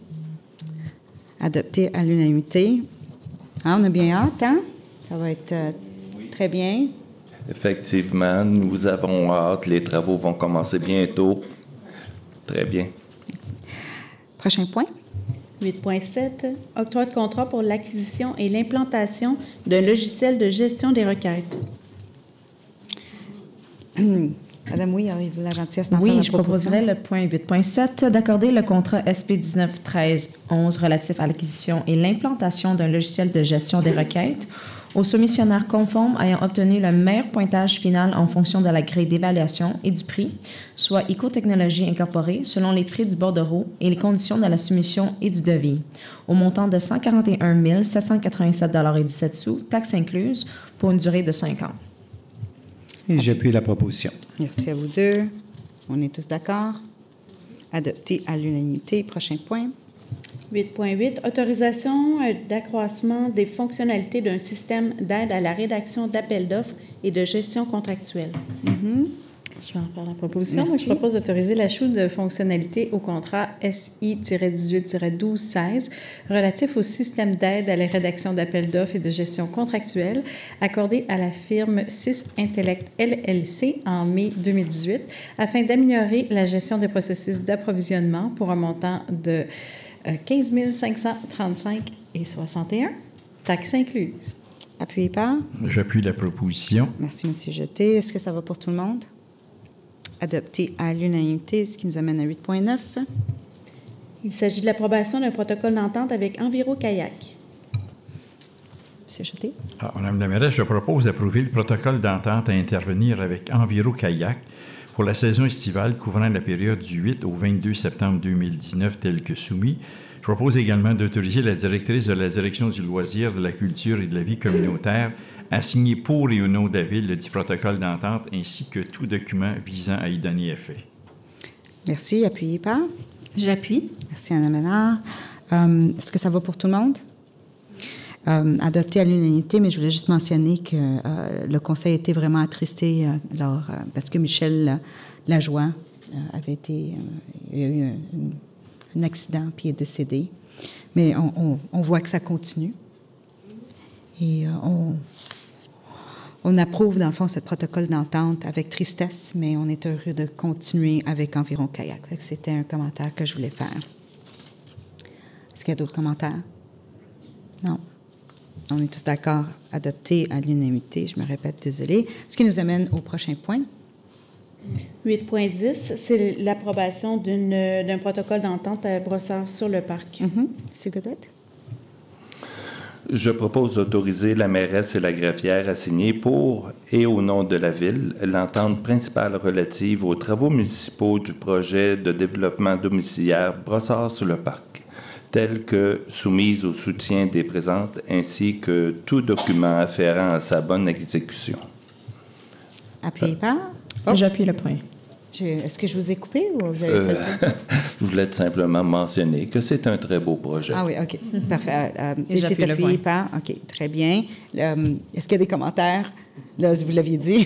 Adopté à l'unanimité. Ah, on a bien hâte, hein? Ça va être euh, très bien. Effectivement, nous avons hâte. Les travaux vont commencer bientôt. Très bien. Prochain point. huit point sept. Octroi de contrat pour l'acquisition et l'implantation d'un logiciel de gestion des requêtes. Madame, oui, avez-vous la gentillesse d'en faire Oui, la je proposition? proposerai le point huit point sept d'accorder le contrat S P dix-neuf treize onze relatif à l'acquisition et l'implantation d'un logiciel de gestion des requêtes aux soumissionnaires conformes ayant obtenu le meilleur pointage final en fonction de la grille d'évaluation et du prix, soit Icotechnologies Incorporée, selon les prix du bordereau et les conditions de la soumission et du devis, au montant de cent quarante et un mille sept cent quatre-vingt-sept dollars et dix-sept sous, taxes incluses, pour une durée de cinq ans. Et j'appuie la proposition. Merci à vous deux. On est tous d'accord. Adopté à l'unanimité. Prochain point. huit point huit. Autorisation euh, d'accroissement des fonctionnalités d'un système d'aide à la rédaction d'appels d'offres et de gestion contractuelle. Mm-hmm. Je vais en faire la proposition. Merci. Moi, je propose d'autoriser l'ajout de fonctionnalités au contrat S I dix-huit douze seize relatif au système d'aide à la rédaction d'appels d'offres et de gestion contractuelle accordé à la firme six Intellect L L C en mai deux mille dix-huit afin d'améliorer la gestion des processus d'approvisionnement pour un montant de euh, quinze mille cinq cent trente-cinq et soixante et un, taxes incluses. Appuyé par? J'appuie la proposition. Merci, M. Jeté. Est-ce que ça va pour tout le monde? Adopté à l'unanimité, ce qui nous amène à huit point neuf. Il s'agit de l'approbation d'un protocole d'entente avec Enviro Kayak. M. Jeté. Ah, Madame la mairesse, je propose d'approuver le protocole d'entente à intervenir avec Enviro Kayak pour la saison estivale couvrant la période du huit au vingt-deux septembre deux mille dix-neuf tel que soumis. Je propose également d'autoriser la directrice de la Direction du loisir, de la culture et de la vie communautaire à signer pour et au nom de la Ville le dit protocole d'entente ainsi que tout document visant à y donner effet. Merci. Appuyé par? J'appuie. Merci, Anna Ménard. Euh, Est-ce que ça va pour tout le monde? Euh, adopté à l'unanimité, mais je voulais juste mentionner que euh, le Conseil a été vraiment attristé euh, lors, euh, parce que Michel Lajoie euh, avait été... Euh, il y a eu un, un accident, puis il est décédé. Mais on, on, on voit que ça continue. Et euh, on, on approuve, dans le fond, ce protocole d'entente avec tristesse, mais on est heureux de continuer avec Environ Kayak. C'était un commentaire que je voulais faire. Est-ce qu'il y a d'autres commentaires? Non. On est tous d'accord, adopté à l'unanimité. Je me répète, désolée. Ce qui nous amène au prochain point. huit point dix, c'est l'approbation d'une, d'un protocole d'entente à Brossard sur le parc. Mm-hmm. Monsieur Godette? Je propose d'autoriser la mairesse et la greffière à signer pour et au nom de la Ville l'entente principale relative aux travaux municipaux du projet de développement domiciliaire Brossard sur le parc, telle que soumise au soutien des présentes, ainsi que tout document afférent à sa bonne exécution. Appuyé par? Oh. J'appuie le point. Je, est-ce que je vous ai coupé ou vous avez Euh, fait tout? je voulais tout simplement mentionner que c'est un très beau projet. Ah oui, OK. Parfait. Euh, Et et j'appuie c'est le appuyé point. par? OK, très bien. Euh, est-ce qu'il y a des commentaires? Là, vous l'aviez dit.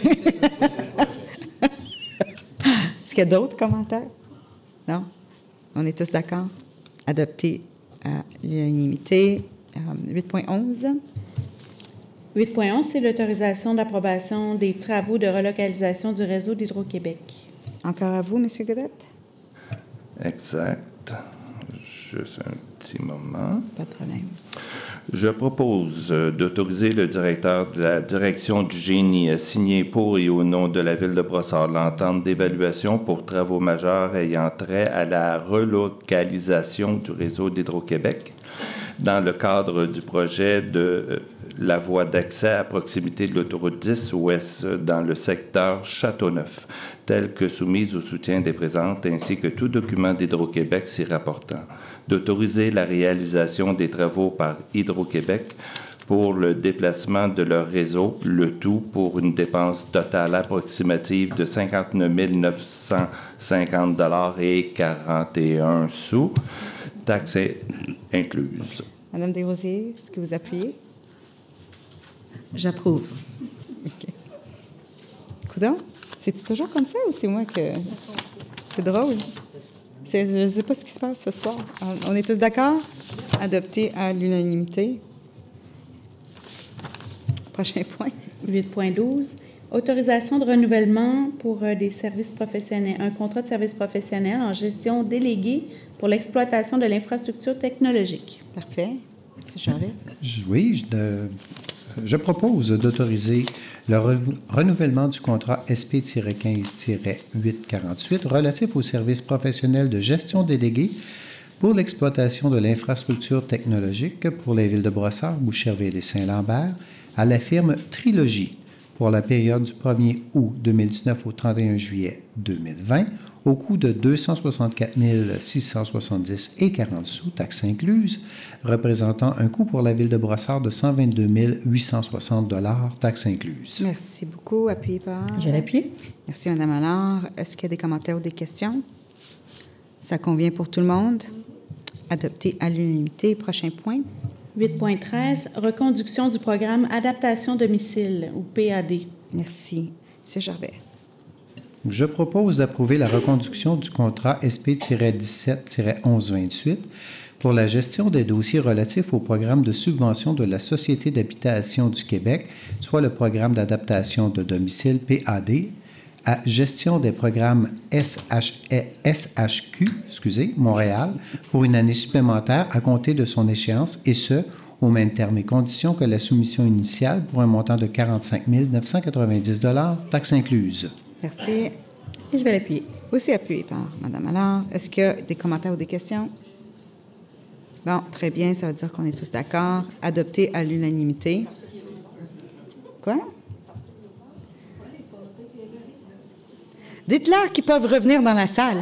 Est-ce qu'il y a d'autres commentaires? Non? On est tous d'accord? Adopté à l'unanimité. Euh, huit point onze. huit point onze, c'est l'autorisation d'approbation des travaux de relocalisation du réseau d'Hydro-Québec. Encore à vous, M. Godette? Exact. Juste un petit moment. Pas de problème. Je propose euh, d'autoriser le directeur de la Direction du génie à signer pour et au nom de la Ville de Brossard l'entente d'évaluation pour travaux majeurs ayant trait à la relocalisation du réseau d'Hydro-Québec dans le cadre du projet de euh, la voie d'accès à proximité de l'autoroute dix ouest dans le secteur Châteauneuf, telle que soumise au soutien des présentes ainsi que tout document d'Hydro-Québec s'y rapportant, d'autoriser la réalisation des travaux par Hydro-Québec pour le déplacement de leur réseau, le tout pour une dépense totale approximative de cinquante-neuf mille neuf cent cinquante dollars et quarante et un sous, taxes incluses. Madame Desrosiers, est-ce que vous appuyez? J'approuve. OK. Coudon, c'est-tu toujours comme ça ou c'est moi que... C'est drôle. C'est, je ne sais pas ce qui se passe ce soir. On est tous d'accord? Adopté à l'unanimité. Prochain point. huit point douze. Autorisation de renouvellement pour euh, des services professionnels. Un contrat de service professionnel en gestion déléguée pour l'exploitation de l'infrastructure technologique. Parfait. C'est Charvet. Oui, je, de, je propose d'autoriser le re, renouvellement du contrat S P quinze huit quarante-huit relatif aux services professionnels de gestion déléguée pour l'exploitation de l'infrastructure technologique pour les villes de Brossard, Boucherville et Saint-Lambert à la firme Trilogie pour la période du premier août deux mille dix-neuf au trente et un juillet deux mille vingt au coût de deux cent soixante-quatre mille six cent soixante-dix et quarante sous, taxes incluses, représentant un coût pour la ville de Brossard de cent vingt-deux mille huit cent soixante dollars, taxes incluses. Merci beaucoup. Appuyé par... Je vais l'appuyer. Merci, Mme Allard. Est-ce qu'il y a des commentaires ou des questions? Ça convient pour tout le monde? Adopté à l'unanimité. Prochain point. huit point treize. Reconduction du programme Adaptation domicile, ou P A D. Merci. M. Gervais. Je propose d'approuver la reconduction du contrat S P dix-sept onze vingt-huit pour la gestion des dossiers relatifs au programme de subvention de la Société d'habitation du Québec, soit le programme d'adaptation de domicile P A D, à gestion des programmes S H Q, excusez, Montréal, pour une année supplémentaire à compter de son échéance, et ce, au même terme et conditions que la soumission initiale pour un montant de quarante-cinq mille neuf cent quatre-vingt-dix dollars, taxes incluses. Merci. Et je vais l'appuyer. Aussi appuyé par Mme Allard. Est-ce qu'il y a des commentaires ou des questions? Bon, très bien. Ça veut dire qu'on est tous d'accord. Adopté à l'unanimité. Quoi? Dites-leur qu'ils peuvent revenir dans la salle.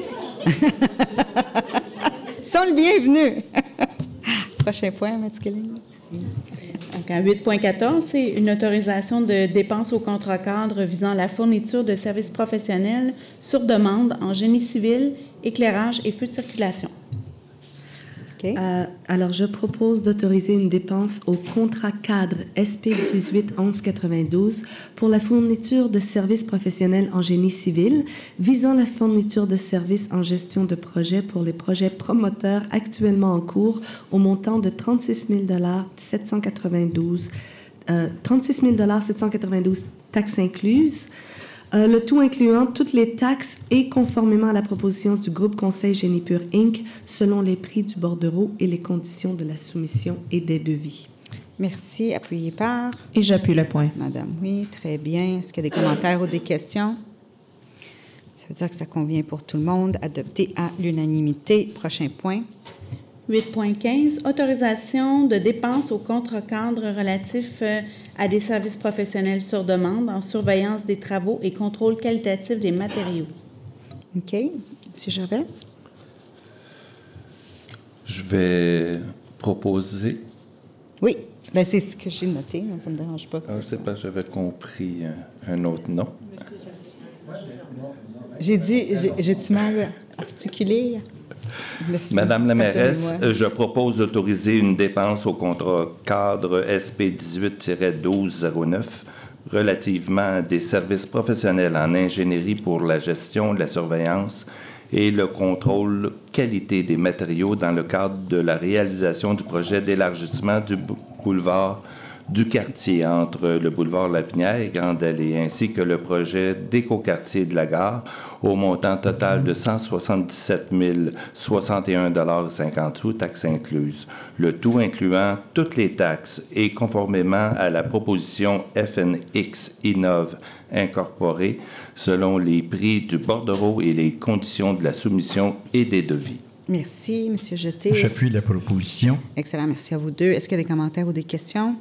Ils sont le bienvenu. Prochain point, Mme Kelly. Donc, en huit point quatorze, c'est une autorisation de dépenses au contrat cadre visant la fourniture de services professionnels sur demande en génie civil, éclairage et feux de circulation. Okay. Euh, alors, je propose d'autoriser une dépense au contrat cadre S P dix-huit onze quatre-vingt-douze pour la fourniture de services professionnels en génie civil visant la fourniture de services en gestion de projet pour les projets promoteurs actuellement en cours au montant de trente-six mille sept cent quatre-vingt-douze euh, trente-six mille sept cent quatre-vingt-douze taxes incluses. Euh, le tout incluant toutes les taxes et conformément à la proposition du groupe Conseil Génie Pur Incorporé selon les prix du bordereau et les conditions de la soumission et des devis. Merci. Appuyé par... Et j'appuie le point. Madame, oui, très bien. Est-ce qu'il y a des commentaires ou des questions? Ça veut dire que ça convient pour tout le monde. Adopté à l'unanimité. Prochain point. huit point quinze. Autorisation de dépenses au contrat cadre relatif à des services professionnels sur demande en surveillance des travaux et contrôle qualitatif des matériaux. OK. M. Gervais? Je vais proposer. Oui. Bien, c'est ce que j'ai noté. Donc ça ne me dérange pas. Ah, c'est parce que j'avais compris un, un autre nom. J'ai dit, j'ai-tu mal articulé? Merci. Madame la mairesse, je propose d'autoriser une dépense au contrat cadre S P dix-huit douze zéro neuf relativement à des services professionnels en ingénierie pour la gestion, la surveillance et le contrôle qualité des matériaux dans le cadre de la réalisation du projet d'élargissement du boulevard du quartier entre le boulevard Lapinière et Grande Allée, ainsi que le projet d'écoquartier de la gare au montant total de cent soixante-dix-sept mille soixante et un dollars cinquante sous, taxes incluses. Le tout incluant toutes les taxes et conformément à la proposition F N X Innov Incorporée selon les prix du bordereau et les conditions de la soumission et des devis. Merci, M. Jeté. J'appuie la proposition. Excellent, merci à vous deux. Est-ce qu'il y a des commentaires ou des questions?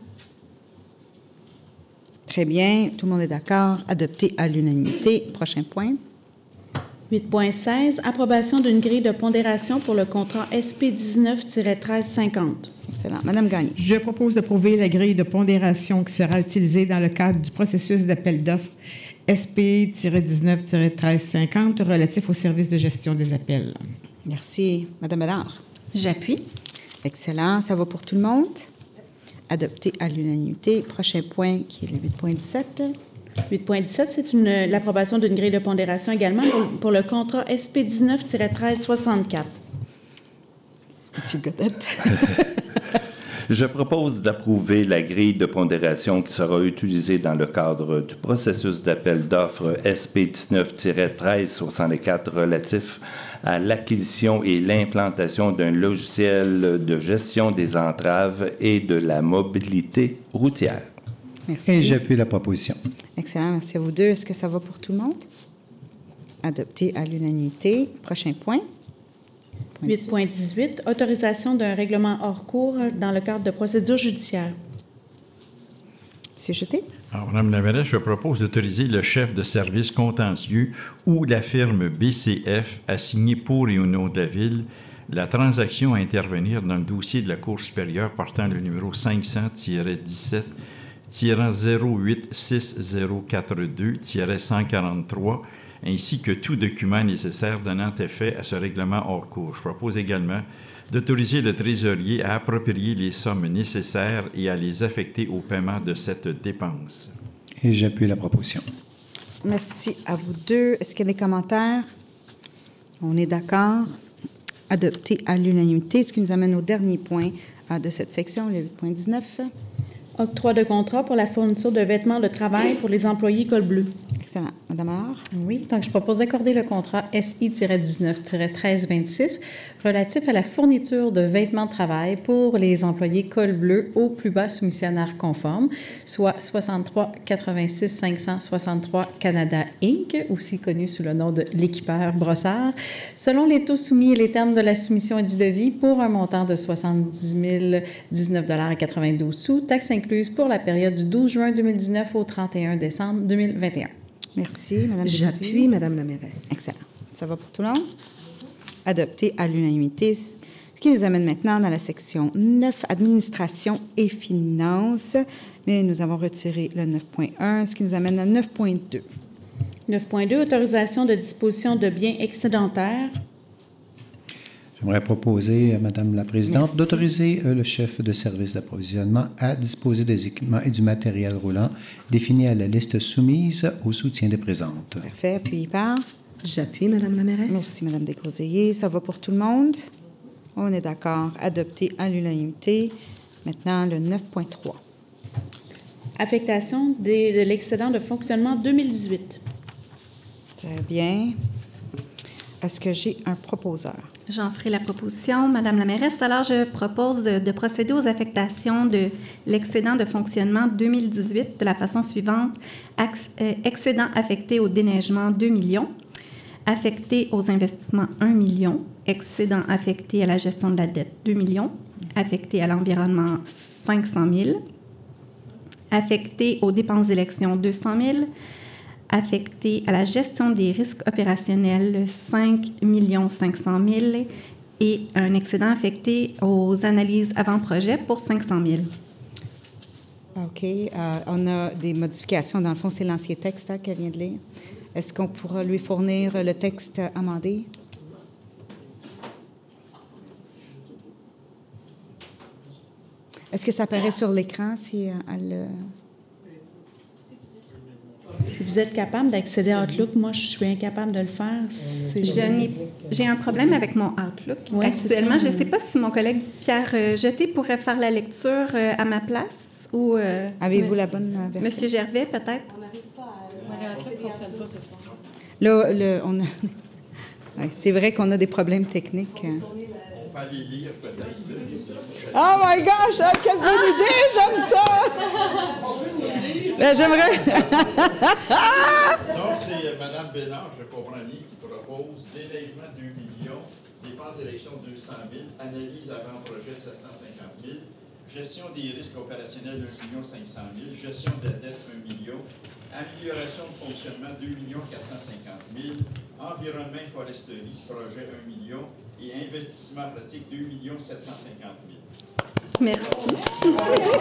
Très bien, tout le monde est d'accord. Adopté à l'unanimité. Prochain point. huit point seize, approbation d'une grille de pondération pour le contrat S P dix-neuf treize cinquante. Excellent. Madame Gagné. Je propose d'approuver la grille de pondération qui sera utilisée dans le cadre du processus d'appel d'offres S P dix-neuf treize cinquante relatif au service de gestion des appels. Merci. Madame Bédard. J'appuie. Excellent. Ça va pour tout le monde? Adopté à l'unanimité. Prochain point qui est le huit point dix-sept. huit point dix-sept, c'est une, l'approbation d'une grille de pondération également pour, pour le contrat S P dix-neuf treize soixante-quatre. Monsieur Godette. Je propose d'approuver la grille de pondération qui sera utilisée dans le cadre du processus d'appel d'offres S P dix-neuf treize soixante-quatre relatif à l'acquisition et l'implantation d'un logiciel de gestion des entraves et de la mobilité routière. Merci. Et j'appuie la proposition. Excellent. Merci à vous deux. Est-ce que ça va pour tout le monde? Adopté à l'unanimité. Prochain point. huit point dix-huit, autorisation d'un règlement hors cours dans le cadre de procédures judiciaires. Monsieur Jeté. Alors, Madame la mairesse, je propose d'autoriser le chef de service contentieux ou la firme B C F à signer pour et au nom de la Ville la transaction à intervenir dans le dossier de la Cour supérieure portant le numéro cinq cents dix-sept zéro huit six zéro quatre deux cent quarante-trois ainsi que tout document nécessaire donnant effet à ce règlement hors cours. Je propose également d'autoriser le trésorier à approprier les sommes nécessaires et à les affecter au paiement de cette dépense. Et j'appuie la proposition. Merci à vous deux. Est-ce qu'il y a des commentaires? On est d'accord. Adopté à l'unanimité, ce qui nous amène au dernier point de cette section, le huit point dix-neuf. Octroi de contrat pour la fourniture de vêtements de travail pour les employés col bleu. Excellent. Madame Allard? Oui, donc je propose d'accorder le contrat S I dix-neuf treize vingt-six relatif à la fourniture de vêtements de travail pour les employés col bleu au plus bas soumissionnaire conforme, soit soixante-trois quatre-vingt-six cinq cent soixante-trois Canada Incorporated, aussi connu sous le nom de l'équipeur Brossard, selon les taux soumis et les termes de la soumission et du devis pour un montant de soixante-dix mille dix-neuf dollars quatre-vingt-douze sous, taxes incluses pour la période du douze juin deux mille dix-neuf au trente et un décembre deux mille vingt et un. Merci, Madame J'appuie, Madame la mairesse. Excellent. Ça va pour tout le monde? Adopté à l'unanimité, ce qui nous amène maintenant dans la section neuf, Administration et finances. Mais nous avons retiré le neuf point un, ce qui nous amène à neuf point deux. neuf point deux, autorisation de disposition de biens excédentaires. J'aimerais proposer à Madame la Présidente Merci. d'autoriser euh, le chef de service d'approvisionnement à disposer des équipements et du matériel roulant définis à la liste soumise au soutien des présentes. Parfait. Puis par? J'appuie, Madame la mairesse. Merci, Madame Desgroseilliers. Ça va pour tout le monde? On est d'accord. Adopté à l'unanimité. Maintenant, le neuf point trois. Affectation des, de l'excédent de fonctionnement deux mille dix-huit. Très bien. Est-ce que j'ai un proposeur? J'en ferai la proposition, Madame la mairesse. Alors, je propose de procéder aux affectations de l'excédent de fonctionnement deux mille dix-huit de la façon suivante. Ax- euh, excédent affecté au déneigement deux millions, affecté aux investissements un million, excédent affecté à la gestion de la dette deux millions, affecté à l'environnement cinq cent mille, affecté aux dépenses d'élection deux cent mille, affecté à la gestion des risques opérationnels cinq millions cinq cent mille et un excédent affecté aux analyses avant-projet pour cinq cent mille. OK. Euh, on a des modifications. Dans le fond, c'est l'ancien texte hein, qu'elle vient de lire. Est-ce qu'on pourra lui fournir le texte amendé? Est-ce que ça apparaît sur l'écran si elle... Si vous êtes capable d'accéder à Outlook, moi, je suis incapable de le faire. C'est... Je n'ai- J'ai un problème avec mon Outlook. Ouais, Actuellement, c'est ça. je ne sais pas si mon collègue Pierre euh, Jeté pourrait faire la lecture euh, à ma place ou... euh, Avez-vous monsieur- la bonne euh, version? Monsieur Gervais, peut-être? Là, le, on a... ouais, c'est vrai qu'on a des problèmes techniques. On peut aller lire peut-être. Oh my gosh! Ah, quelle bonne Ah! idée! J'aime ça! Ben, j'aimerais... Donc, c'est Mme Bénard, je comprends bien, qui propose déneigement deux millions, dépenses d'élection deux cent mille, analyse avant-projet sept cent cinquante mille, gestion des risques opérationnels un million cinq cent mille, gestion de la dette un million, Amélioration de fonctionnement, deux millions quatre cent cinquante mille. Environnement et foresterie, projet, un million. Et investissement pratique, deux millions sept cent cinquante mille. Merci.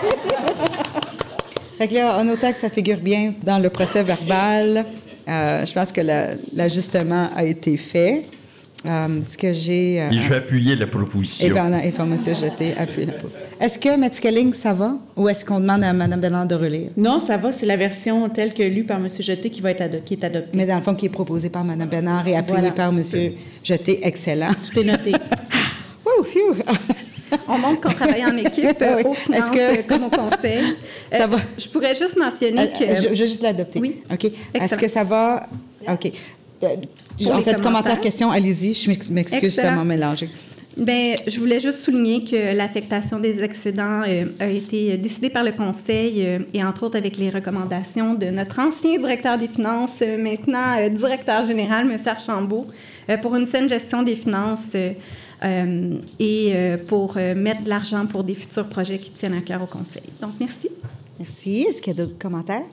Fait que là, en autant que ça figure bien dans le procès verbal, euh, je pense que la- l'ajustement a été fait. Euh, ce que j'ai... euh, Et je vais appuyer la proposition. Et bien, et puis, M. Jeté appuie la proposition. Est-ce que, M. Kelling, ça va? Ou est-ce qu'on demande à Mme Bernard de relire? Non, ça va, c'est la version telle que lue par M. Jeté qui va être ado- qui est adoptée. Mais dans le fond, qui est proposée par Mme Bernard et appuyée Voilà. par M. Jeté, excellent. Tout est noté. Wouh, phew. On montre qu'on travaille en équipe euh, Oui. aux finances Est-ce que- euh, comme au conseil. Euh, Ça va? Je, je pourrais juste mentionner que... Euh, je, je vais juste l'adopter. Oui. OK. Est-ce Excellent. que ça va? OK. Euh, Pour en les fait, commentaire, commentaires. question, allez-y. Je m'ex- m'excuse, Excellent. ça m'a mélangé. Bien, je voulais juste souligner que l'affectation des excédents euh, a été décidée par le Conseil euh, et entre autres avec les recommandations de notre ancien directeur des finances, euh, maintenant euh, directeur général, M. Archambault, euh, pour une saine gestion des finances euh, euh, et euh, pour euh, mettre de l'argent pour des futurs projets qui tiennent à cœur au Conseil. Donc, merci. Merci. Est-ce qu'il y a d'autres commentaires?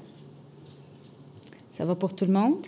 Ça va pour tout le monde?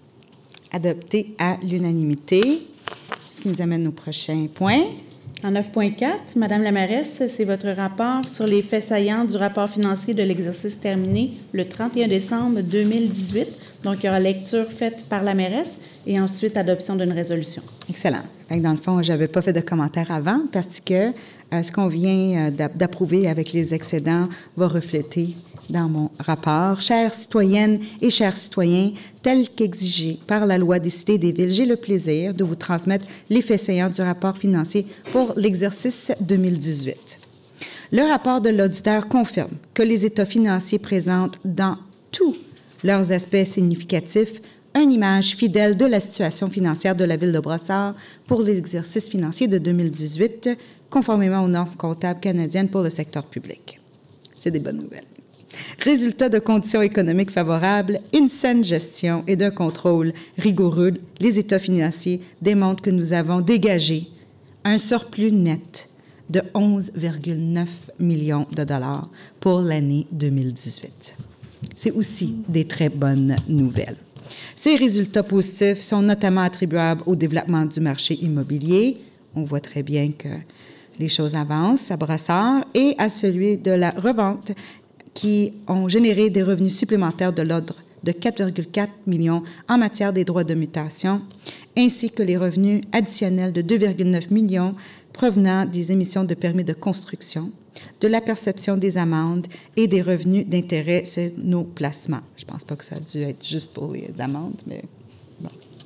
Adopté à l'unanimité. Ce qui nous amène au prochain point. En neuf point quatre, Madame la mairesse, c'est votre rapport sur les faits saillants du rapport financier de l'exercice terminé le trente et un décembre deux mille dix-huit. Donc, il y aura lecture faite par la mairesse et ensuite adoption d'une résolution. Excellent. Fait que dans le fond, je n'avais pas fait de commentaire avant parce que euh, ce qu'on vient euh, d'a- d'approuver avec les excédents va refléter dans mon rapport. Chères citoyennes et chers citoyens, tel qu'exigé par la loi des cités et des villes, j'ai le plaisir de vous transmettre les faits saillants du rapport financier pour l'exercice deux mille dix-huit. Le rapport de l'auditeur confirme que les états financiers présentent dans tous leurs aspects significatifs une image fidèle de la situation financière de la Ville de Brossard pour l'exercice financier de deux mille dix-huit, conformément aux normes comptables canadiennes pour le secteur public. C'est des bonnes nouvelles. Résultat de conditions économiques favorables, une saine gestion et d'un contrôle rigoureux, les états financiers démontrent que nous avons dégagé un surplus net de onze virgule neuf millions de dollars pour l'année deux mille dix-huit. C'est aussi des très bonnes nouvelles. Ces résultats positifs sont notamment attribuables au développement du marché immobilier. On voit très bien que les choses avancent à Brossard et à celui de la revente qui ont généré des revenus supplémentaires de l'ordre de quatre virgule quatre millions en matière des droits de mutation, ainsi que les revenus additionnels de deux virgule neuf millions provenant des émissions de permis de construction, de la perception des amendes et des revenus d'intérêt sur nos placements. Je ne pense pas que ça a dû être juste pour les amendes, mais bon.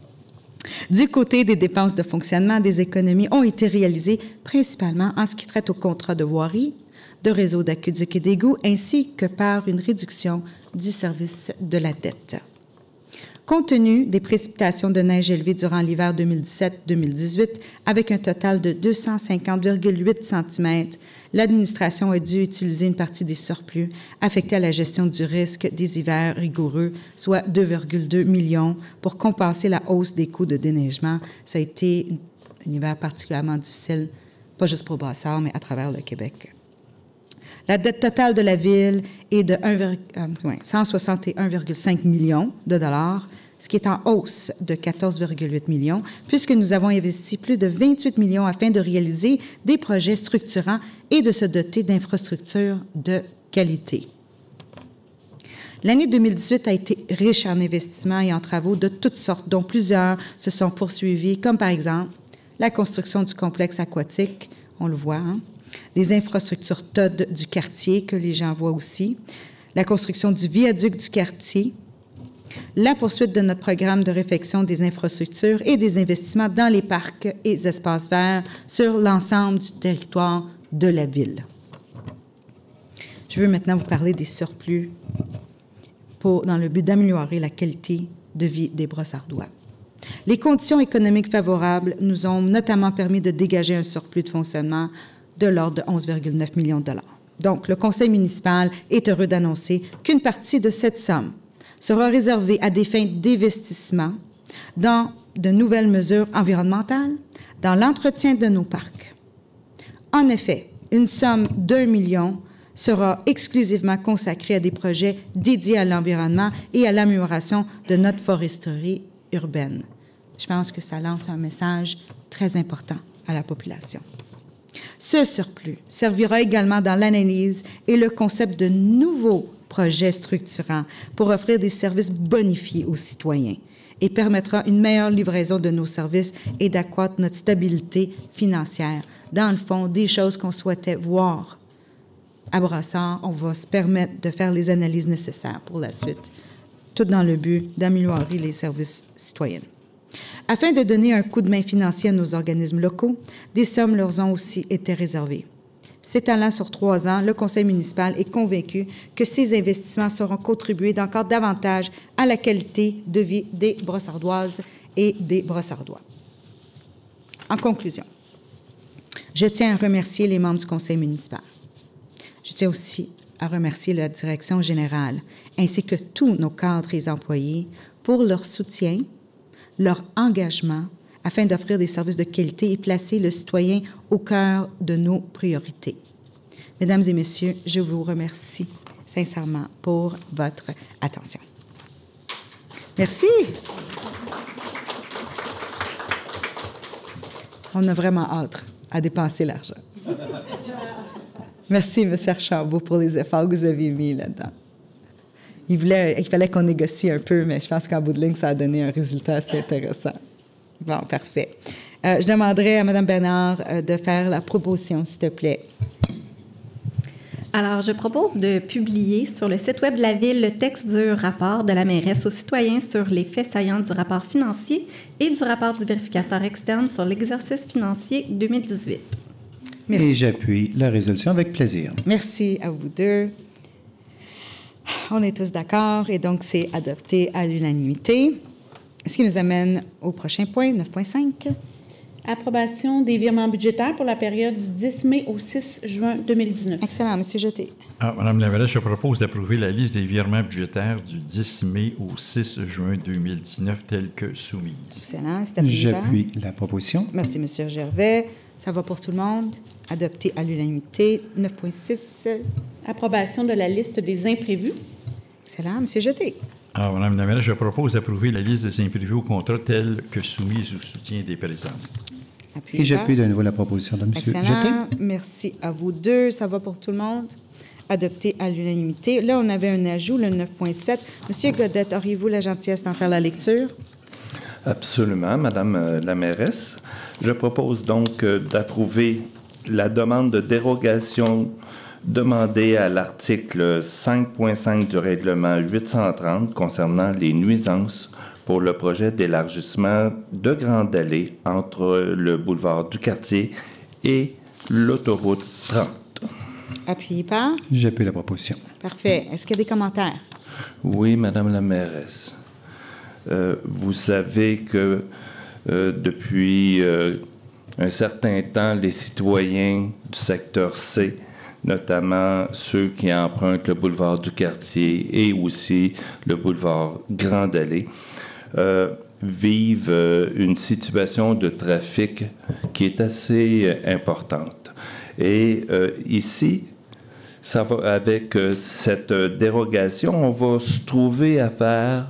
Du côté des dépenses de fonctionnement, des économies ont été réalisées principalement en ce qui traite au contrat de voirie, de réseau d'aqueduc et d'égouts, ainsi que par une réduction du service de la dette. Compte tenu des précipitations de neige élevées durant l'hiver deux mille dix-sept deux mille dix-huit, avec un total de deux cent cinquante virgule huit centimètres, l'administration a dû utiliser une partie des surplus affectés à la gestion du risque des hivers rigoureux, soit deux virgule deux millions, pour compenser la hausse des coûts de déneigement. Ça a été un hiver particulièrement difficile, pas juste pour Brossard, mais à travers le Québec. La dette totale de la Ville est de cent soixante et un virgule cinq millions de dollars, ce qui est en hausse de quatorze virgule huit millions, puisque nous avons investi plus de vingt-huit millions afin de réaliser des projets structurants et de se doter d'infrastructures de qualité. L'année deux mille dix-huit a été riche en investissements et en travaux de toutes sortes, dont plusieurs se sont poursuivis, comme par exemple la construction du complexe aquatique, on le voit, hein? Les infrastructures T O D du quartier, que les gens voient aussi, la construction du viaduc du quartier, la poursuite de notre programme de réfection des infrastructures et des investissements dans les parcs et les espaces verts sur l'ensemble du territoire de la Ville. Je veux maintenant vous parler des surplus pour, dans le but d'améliorer la qualité de vie des Brossardois. Les conditions économiques favorables nous ont notamment permis de dégager un surplus de fonctionnement de l'ordre de onze virgule neuf millions de dollars. Donc, le conseil municipal est heureux d'annoncer qu'une partie de cette somme sera réservée à des fins d'investissement dans de nouvelles mesures environnementales, dans l'entretien de nos parcs. En effet, une somme d'un million sera exclusivement consacré à des projets dédiés à l'environnement et à l'amélioration de notre foresterie urbaine. Je pense que ça lance un message très important à la population. Ce surplus servira également dans l'analyse et le concept de nouveaux projets structurants pour offrir des services bonifiés aux citoyens et permettra une meilleure livraison de nos services et d'accroître notre stabilité financière. Dans le fond, des choses qu'on souhaitait voir à Brossard, on va se permettre de faire les analyses nécessaires pour la suite, tout dans le but d'améliorer les services citoyens. Afin de donner un coup de main financier à nos organismes locaux, des sommes leur ont aussi été réservées. S'étalant sur trois ans, le conseil municipal est convaincu que ces investissements seront contribués d'encore davantage à la qualité de vie des Brossardoises et des Brossardois. En conclusion, je tiens à remercier les membres du conseil municipal. Je tiens aussi à remercier la direction générale ainsi que tous nos cadres et employés pour leur soutien, leur engagement afin d'offrir des services de qualité et placer le citoyen au cœur de nos priorités. Mesdames et messieurs, je vous remercie sincèrement pour votre attention. Merci. On a vraiment hâte à dépenser l'argent. Merci, M. Archambault, pour les efforts que vous avez mis là-dedans. Il, voulait, il fallait qu'on négocie un peu, mais je pense qu'en bout de ligne, ça a donné un résultat assez intéressant. Bon, parfait. Euh, je demanderai à Mme Bernard euh, de faire la proposition, s'il te plaît. Alors, je propose de publier sur le site Web de la Ville le texte du rapport de la mairesse aux citoyens sur les faits saillants du rapport financier et du rapport du vérificateur externe sur l'exercice financier deux mille dix-huit. Merci. Et j'appuie la résolution avec plaisir. Merci à vous deux. On est tous d'accord et donc c'est adopté à l'unanimité. Ce qui nous amène au prochain point, neuf point cinq. Approbation des virements budgétaires pour la période du dix mai au six juin deux mille dix-neuf. Excellent, M. Jeté. Ah, Madame la mairesse, je propose d'approuver la liste des virements budgétaires du dix mai au six juin deux mille dix-neuf telle que soumise. Excellent, c'est approuvé. J'appuie la proposition. Merci, M. Gervais. Ça va pour tout le monde. Adopté à l'unanimité. neuf point six. Approbation de la liste des imprévus. Excellent, M. Jeté. Alors, Madame la mairesse, je propose d'approuver la liste des imprévus au contrat telle que soumise au soutien des présents. Et j'appuie de nouveau la proposition de M. Jeté. Excellent. Merci à vous deux. Ça va pour tout le monde. Adopté à l'unanimité. Là, on avait un ajout, le neuf point sept. Monsieur Godette, auriez-vous la gentillesse d'en faire la lecture? Absolument, Madame la mairesse. Je propose donc d'approuver la demande de dérogation demandée à l'article cinq point cinq du règlement huit cent trente concernant les nuisances pour le projet d'élargissement de Grande Allée entre le boulevard du Quartier et l'autoroute trente. Appuyé par? J'appuie la proposition. Parfait. Est-ce qu'il y a des commentaires? Oui, Madame la mairesse. Euh, vous savez que euh, depuis euh, un certain temps, les citoyens du secteur C, notamment ceux qui empruntent le boulevard du Quartier et aussi le boulevard Grande Allée, euh, vivent euh, une situation de trafic qui est assez euh, importante. Et euh, ici, ça va, avec euh, cette euh, dérogation, on va se trouver à faire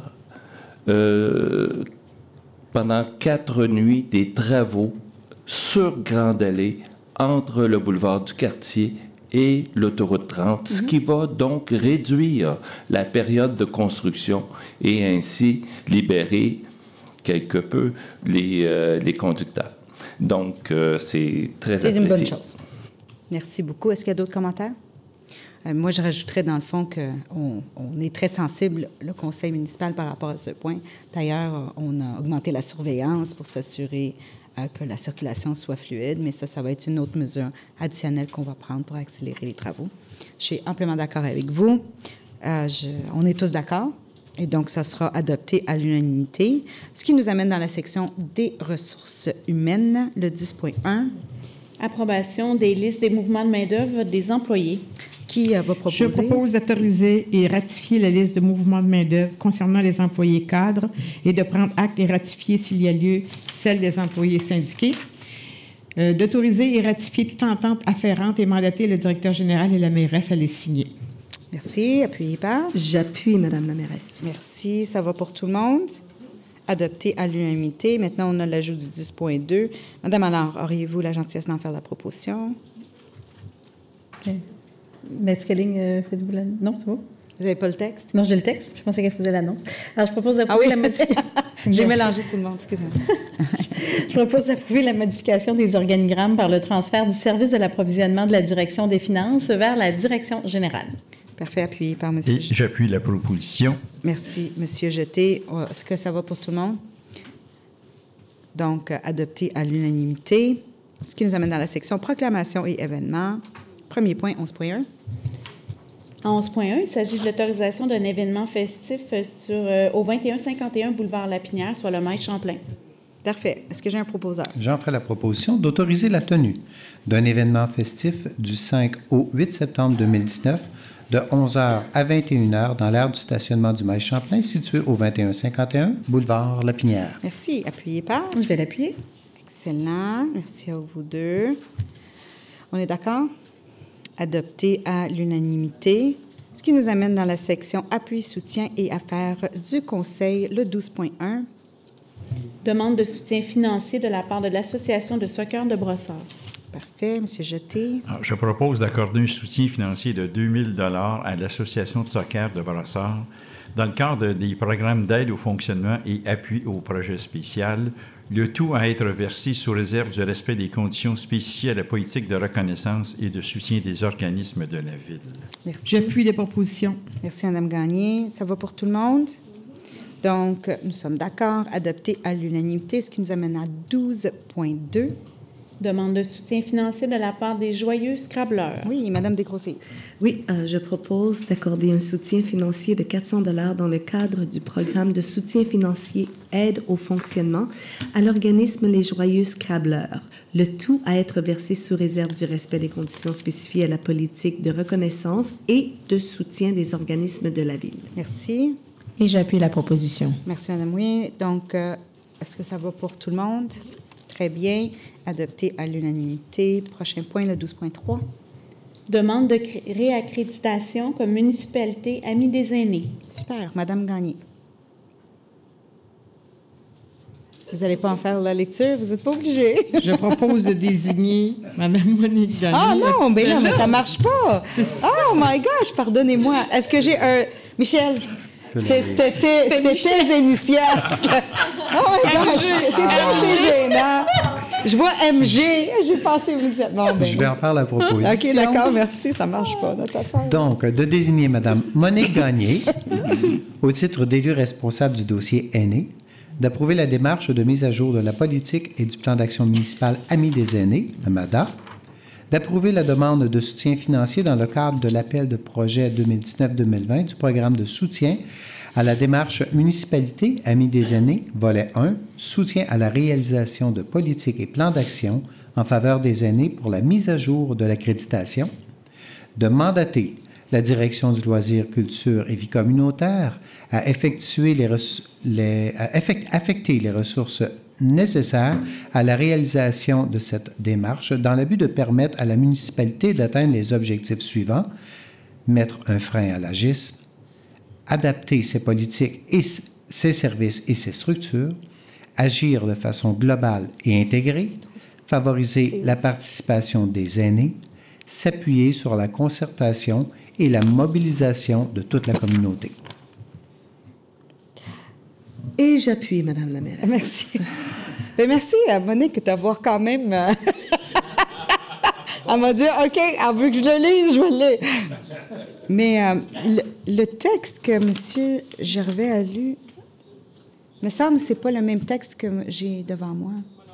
euh, pendant quatre nuits des travaux sur Grande Allée entre le boulevard du Quartier et l'autoroute trente, mm-hmm. ce qui va donc réduire la période de construction et ainsi libérer quelque peu les, euh, les conducteurs. Donc, euh, c'est très apprécié. C'est une bonne chose. Merci beaucoup. Est-ce qu'il y a d'autres commentaires? Euh, moi, je rajouterais dans le fond qu'on on est très sensible, le conseil municipal, par rapport à ce point. D'ailleurs, on a augmenté la surveillance pour s'assurer euh, que la circulation soit fluide, mais ça, ça va être une autre mesure additionnelle qu'on va prendre pour accélérer les travaux. Je suis amplement d'accord avec vous. Euh, je, on est tous d'accord. Et donc, ça sera adopté à l'unanimité. Ce qui nous amène dans la section des ressources humaines, le dix point un. Approbation des listes des mouvements de main-d'œuvre des employés. Qui euh, va proposer? Je propose d'autoriser et ratifier la liste de mouvements de main-d'œuvre concernant les employés cadres et de prendre acte et ratifier, s'il y a lieu, celle des employés syndiqués. Euh, d'autoriser et ratifier toute entente afférente et mandater le directeur général et la mairesse à les signer. Merci. Appuyé par? J'appuie, Madame la mairesse. Merci. Ça va pour tout le monde? Adopté à l'unanimité. Maintenant, on a l'ajout du dix point deux. Madame Allard, auriez-vous la gentillesse d'en faire la proposition? OK. Mais est-ce quelle ligne euh, faites-vous la... Non, c'est bon? Vous n'avez pas le texte? Non, j'ai le texte. Je pensais qu'elle faisait l'annonce. Alors, je propose d'approuver ah oui? la modification. J'ai mélangé tout le monde, excusez-moi. Je propose d'approuver la modification des organigrammes par le transfert du service de l'approvisionnement de la direction des finances vers la direction générale. Parfait, appuyé par M. Et j'appuie la proposition. Merci, M. Jeté. Est-ce que ça va pour tout le monde? Donc, adopté à l'unanimité. Ce qui nous amène dans la section proclamation et événements. Premier point, onze point un. En onze point un, il s'agit de l'autorisation d'un événement festif sur, euh, au vingt et un cinquante et un boulevard Lapinière, soit le Maître Champlain. Parfait. Est-ce que j'ai un proposeur? J'en ferai la proposition d'autoriser la tenue d'un événement festif du cinq au huit septembre deux mille dix-neuf de onze heures à vingt et une heures dans l'aire du stationnement du Maître Champlain situé au vingt et un cinquante et un boulevard Lapinière. Merci. Appuyé par? Je vais l'appuyer. Excellent. Merci à vous deux. On est d'accord? Adopté à l'unanimité, ce qui nous amène dans la section appui, soutien et affaires du Conseil, le douze point un. Demande de soutien financier de la part de l'Association de soccer de Brossard. Parfait, M. Jeté. Alors, je propose d'accorder un soutien financier de deux mille dollars à l'Association de soccer de Brossard dans le cadre des programmes d'aide au fonctionnement et appui au projet spécial, le tout à être versé sous réserve du respect des conditions spécifiées à la politique de reconnaissance et de soutien des organismes de la Ville. Merci. J'appuie les propositions. Merci, Mme Gagné. Ça va pour tout le monde? Donc, nous sommes d'accord, adopté à l'unanimité, ce qui nous amène à douze point deux. Demande de soutien financier de la part des Joyeux Scrabbleurs. Oui, Mme Desgrossiers. Oui, euh, je propose d'accorder un soutien financier de quatre cents dollars dans le cadre du programme de soutien financier Aide au fonctionnement à l'organisme Les Joyeux Scrabbleurs. Le tout à être versé sous réserve du respect des conditions spécifiées à la politique de reconnaissance et de soutien des organismes de la Ville. Merci. Et j'appuie la proposition. Merci, Mme Oui. Donc, euh, est-ce que ça va pour tout le monde? Très bien. Adopté à l'unanimité. Prochain point, le douze point trois. Demande de réaccréditation comme municipalité amie des aînés. Super. Madame Gagné. Vous n'allez pas en faire la lecture? Vous n'êtes pas obligé. Je propose de désigner Mme Monique Gagné. Ah non, mais non, mais ça ne marche pas. Oh my gosh, pardonnez-moi. Est-ce que j'ai un... Michel, c'était tes initiales. Oh my gosh, c'est assez gênant. Je vois M G, j'ai passé immédiatement. Bon, ben, je vais en faire la proposition. OK, d'accord, merci, ça ne marche pas, notre affaire. Donc, de désigner Mme Monique Gagné au titre d'élu responsable du dossier aîné, d'approuver la démarche de mise à jour de la politique et du plan d'action municipal Amis des aînés, le MADA, d'approuver la demande de soutien financier dans le cadre de l'appel de projet deux mille dix-neuf deux mille vingt du programme de soutien à la démarche Municipalité Amis des aînés, volet un, soutien à la réalisation de politiques et plans d'action en faveur des aînés pour la mise à jour de l'accréditation, de mandater la Direction du loisir, culture et vie communautaire à, effectuer les les, à effect affecter les ressources nécessaires à la réalisation de cette démarche dans le but de permettre à la municipalité d'atteindre les objectifs suivants: mettre un frein à l'agisme, adapter ses politiques et ses services et ses structures, agir de façon globale et intégrée, favoriser la participation des aînés, s'appuyer sur la concertation et la mobilisation de toute la communauté. Et j'appuie, Madame la mairesse. Merci. Bien, merci à Monique d'avoir quand même... Euh... Elle m'a dit, OK, elle veut que je le lise, je vais le lire. Mais euh, le, le texte que M. Gervais a lu, me semble que ce n'est pas le même texte que j'ai devant moi.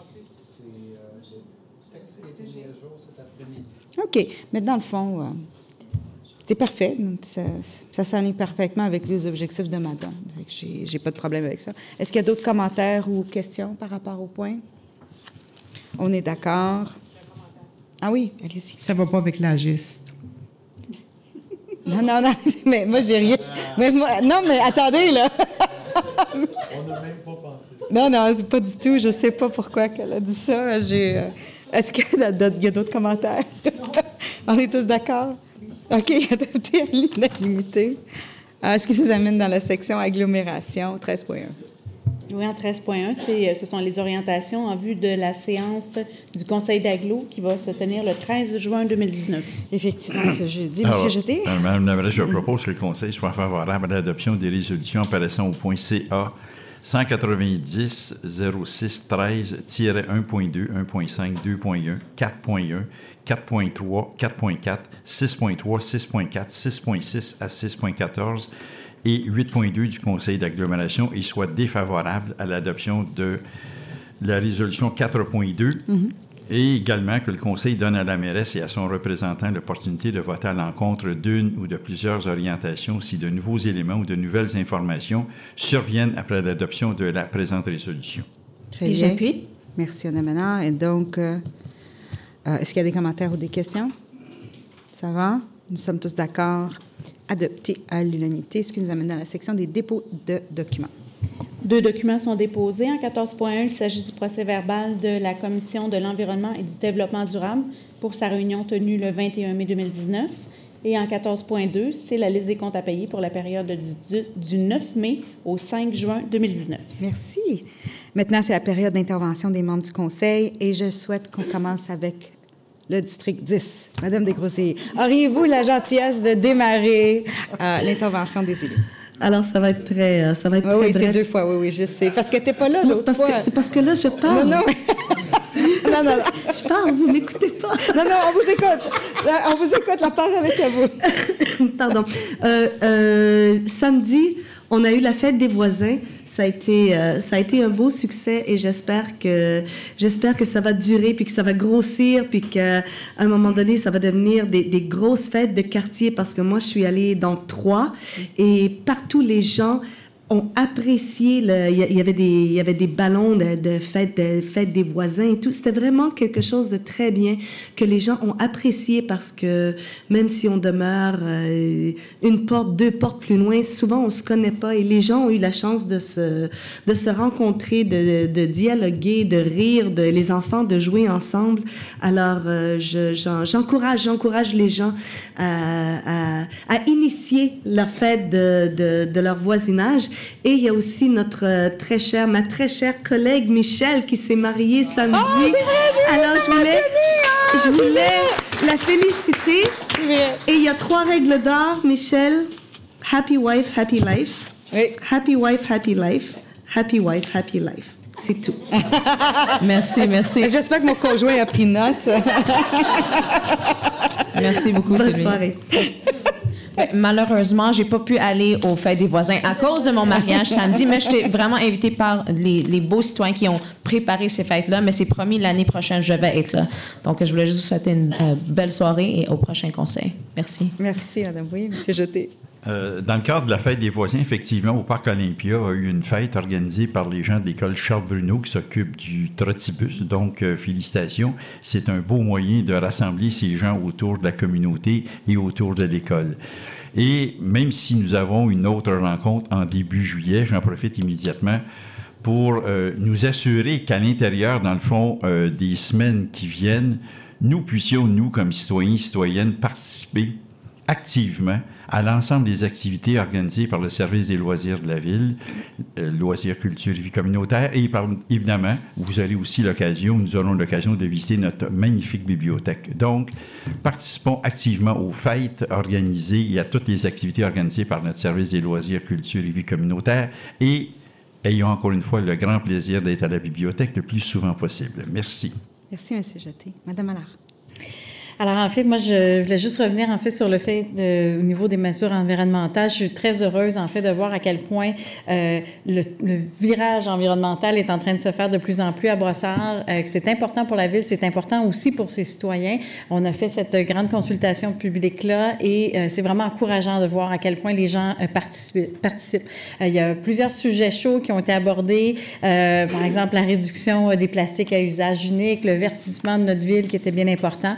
OK, mais dans le fond, euh, c'est parfait. Ça, ça s'aligne parfaitement avec les objectifs de Madame. J'ai, j'ai pas de problème avec ça. Est-ce qu'il y a d'autres commentaires ou questions par rapport au point? On est d'accord. Ah oui, allez-y. Ça ne va pas avec l'agiste. Non, non, non, mais moi, j'ai rien. Mais moi, non, mais attendez, là. On n'a même pas pensé. Non, non, c'est pas du tout. Je sais pas pourquoi qu'elle a dit ça. J'ai, euh, est-ce qu'il y a d'autres commentaires? On est tous d'accord? OK, adopté à l'unanimité. Euh, ce qui nous amène dans la section agglomération, treize point un. Oui, en treize point un, c'est, ce sont les orientations en vue de la séance du Conseil d'agglo qui va se tenir le treize juin deux mille dix-neuf. Effectivement, ce jeudi. Monsieur Jeté? Euh, Madame la Mairesse, je propose que le Conseil soit favorable à l'adoption des résolutions apparaissant au point C A cent quatre-vingt-dix zéro six treize un point deux, un point cinq, deux point un, quatre point un, quatre point trois, quatre point quatre, six point trois, six point quatre, six point six à six point quatorze et huit point deux du Conseil d'agglomération et soit défavorable à l'adoption de la résolution quatre point deux mm-hmm. et également que le Conseil donne à la mairesse et à son représentant l'opportunité de voter à l'encontre d'une ou de plusieurs orientations si de nouveaux éléments ou de nouvelles informations surviennent après l'adoption de la présente résolution. Très bien. Et j'appuie. Merci, Mme Ménard. Et donc, euh, euh, est-ce qu'il y a des commentaires ou des questions? Ça va? Nous sommes tous d'accord. Adopté à l'unanimité, ce qui nous amène dans la section des dépôts de documents. Deux documents sont déposés. En quatorze point un, il s'agit du procès-verbal de la Commission de l'environnement et du développement durable pour sa réunion tenue le vingt et un mai deux mille dix-neuf. Et en quatorze point deux, c'est la liste des comptes à payer pour la période du, du neuf mai au cinq juin deux mille dix-neuf. Merci. Maintenant, c'est la période d'intervention des membres du Conseil et je souhaite qu'on commence avec le district dix. Madame Desgrosiers, auriez-vous la gentillesse de démarrer euh, l'intervention des élus? Alors, ça va être très, euh, ça va être oui, très oui, bref. c'est deux fois, oui, oui, je sais. Parce que tu n'es pas là l'autre non, fois. C'est parce que là, je parle. Non, non. non, non, non. Je parle, vous m'écoutez pas. non, non, on vous écoute. On vous écoute, la parole est à vous. Pardon. Euh, euh, samedi, on a eu la fête des voisins. Ça a été, euh, ça a été un beau succès et j'espère que, j'espère que ça va durer, puis que ça va grossir, puis qu'à un moment donné, ça va devenir des, des grosses fêtes de quartier parce que moi, je suis allée dans trois et partout, les gens ont apprécié, le, il y avait des, il y avait des ballons de, de fête, de fête des voisins et tout. C'était vraiment quelque chose de très bien que les gens ont apprécié parce que même si on demeure euh, une porte, deux portes plus loin, souvent on se connaît pas et les gens ont eu la chance de se, de se rencontrer, de, de dialoguer, de rire, de les enfants de jouer ensemble. Alors euh, je, j'en, j'encourage, j'encourage les gens à, à, à initier leur fête de, de, de leur voisinage. Et il y a aussi notre euh, très cher, ma très chère collègue Michel qui s'est mariée samedi. Oh, c'est vrai, je Alors je voulais, hein, je voulais la féliciter. Et il y a trois règles d'or, Michel. Happy wife, happy life. Oui. Happy wife, happy life. Happy wife, happy life. C'est tout. Merci, merci. J'espère que mon conjoint a pris note. Merci beaucoup, Bonne Sylvie. soirée. Ben, malheureusement, j'ai pas pu aller aux fêtes des voisins à cause de mon mariage samedi, mais j'étais vraiment invitée par les, les beaux citoyens qui ont préparé ces fêtes-là, mais c'est promis, l'année prochaine, je vais être là. Donc, je voulais juste vous souhaiter une euh, belle soirée et au prochain conseil. Merci. Merci, Madame. Oui, Monsieur Jeté. Euh, dans le cadre de la fête des voisins, effectivement, au Parc Olympia, il y a eu une fête organisée par les gens de l'école Charles Bruno qui s'occupent du trottibus. Donc, euh, félicitations. C'est un beau moyen de rassembler ces gens autour de la communauté et autour de l'école. Et même si nous avons une autre rencontre en début juillet, j'en profite immédiatement pour euh, nous assurer qu'à l'intérieur, dans le fond, euh, des semaines qui viennent, nous puissions, nous, comme citoyens et citoyennes, participer activement à l'ensemble des activités organisées par le service des loisirs de la Ville, euh, loisirs, culture et vie communautaire. Et par, évidemment, vous aurez aussi l'occasion, nous aurons l'occasion de visiter notre magnifique bibliothèque. Donc, participons activement aux fêtes organisées et à toutes les activités organisées par notre service des loisirs, culture et vie communautaire. Et ayons encore une fois le grand plaisir d'être à la bibliothèque le plus souvent possible. Merci. Merci, M. Jeté. Madame Allard. Alors, en fait, moi, je voulais juste revenir, en fait, sur le fait, de, au niveau des mesures environnementales. Je suis très heureuse, en fait, de voir à quel point euh, le, le virage environnemental est en train de se faire de plus en plus à Brossard, euh, que c'est important pour la Ville, c'est important aussi pour ses citoyens. On a fait cette grande consultation publique-là et euh, c'est vraiment encourageant de voir à quel point les gens euh, participent. participent. Euh, il y a plusieurs sujets chauds qui ont été abordés, euh, par exemple, la réduction des plastiques à usage unique, le verdissement de notre ville qui était bien important. Alors,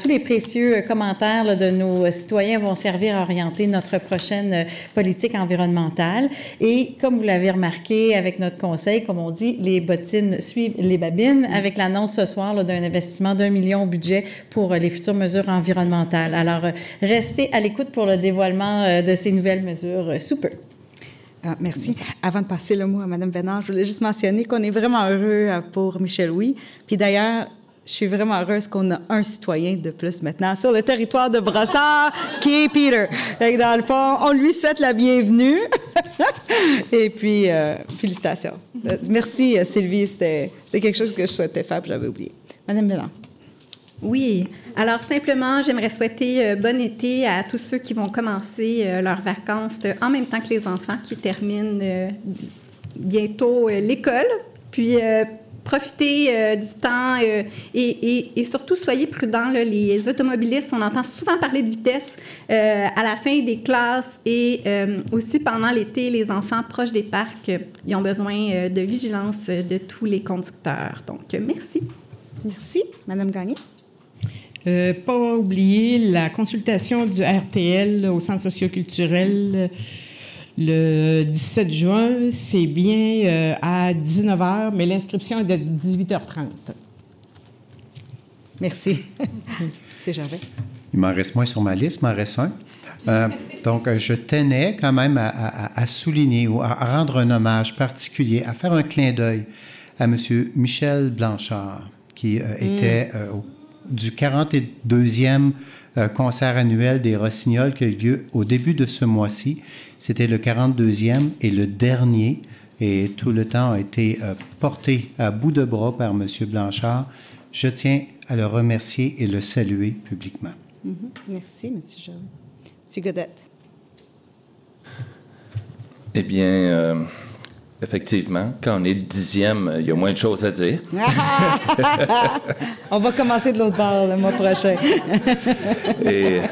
tous les précieux commentaires là, de nos citoyens vont servir à orienter notre prochaine politique environnementale. Et comme vous l'avez remarqué avec notre conseil, comme on dit, les bottines suivent les babines, avec l'annonce ce soir là, d'un investissement d'un million au budget pour les futures mesures environnementales. Alors, restez à l'écoute pour le dévoilement de ces nouvelles mesures sous peu. Ah, merci. Avant de passer le mot à Mme Bénard, je voulais juste mentionner qu'on est vraiment heureux pour Michel Wuy. Puis d'ailleurs, je suis vraiment heureuse qu'on a un citoyen de plus maintenant sur le territoire de Brossard, qui est Peter. Donc, dans le fond, on lui souhaite la bienvenue. Et puis, euh, félicitations. Merci, Sylvie. C'était, c'était quelque chose que je souhaitais faire, puis j'avais oublié. Mme Bénard. Oui. Alors, simplement, j'aimerais souhaiter euh, bon été à tous ceux qui vont commencer euh, leurs vacances euh, en même temps que les enfants qui terminent euh, bientôt euh, l'école. Puis, euh, profitez euh, du temps euh, et, et, et surtout, soyez prudents. Là, les automobilistes, on entend souvent parler de vitesse euh, à la fin des classes et euh, aussi pendant l'été, les enfants proches des parcs, euh, ils ont besoin euh, de vigilance euh, de tous les conducteurs. Donc, euh, merci. Merci. Mme Gagné. Euh, pas oublier la consultation du R T L au Centre socioculturel le dix-sept juin. C'est bien euh, à dix-neuf heures, mais l'inscription est de dix-huit heures trente. Merci. C'est Gervais. Il m'en reste moins sur ma liste, il m'en reste un. Euh, donc, je tenais quand même à, à, à souligner ou à rendre un hommage particulier, à faire un clin d'œil à M. Michel Blanchard, qui euh, mm. était euh, au du quarante-deuxième euh, concert annuel des Rossignols qui a eu lieu au début de ce mois-ci. C'était le quarante-deuxième et le dernier, et tout le temps a été euh, porté à bout de bras par M. Blanchard. Je tiens à le remercier et le saluer publiquement. Mm-hmm. Merci, M. Jean. M. Godette. Eh bien... Euh... Effectivement, quand on est dixième, il y a moins de choses à dire. On va commencer de l'autre bord le mois prochain. Et,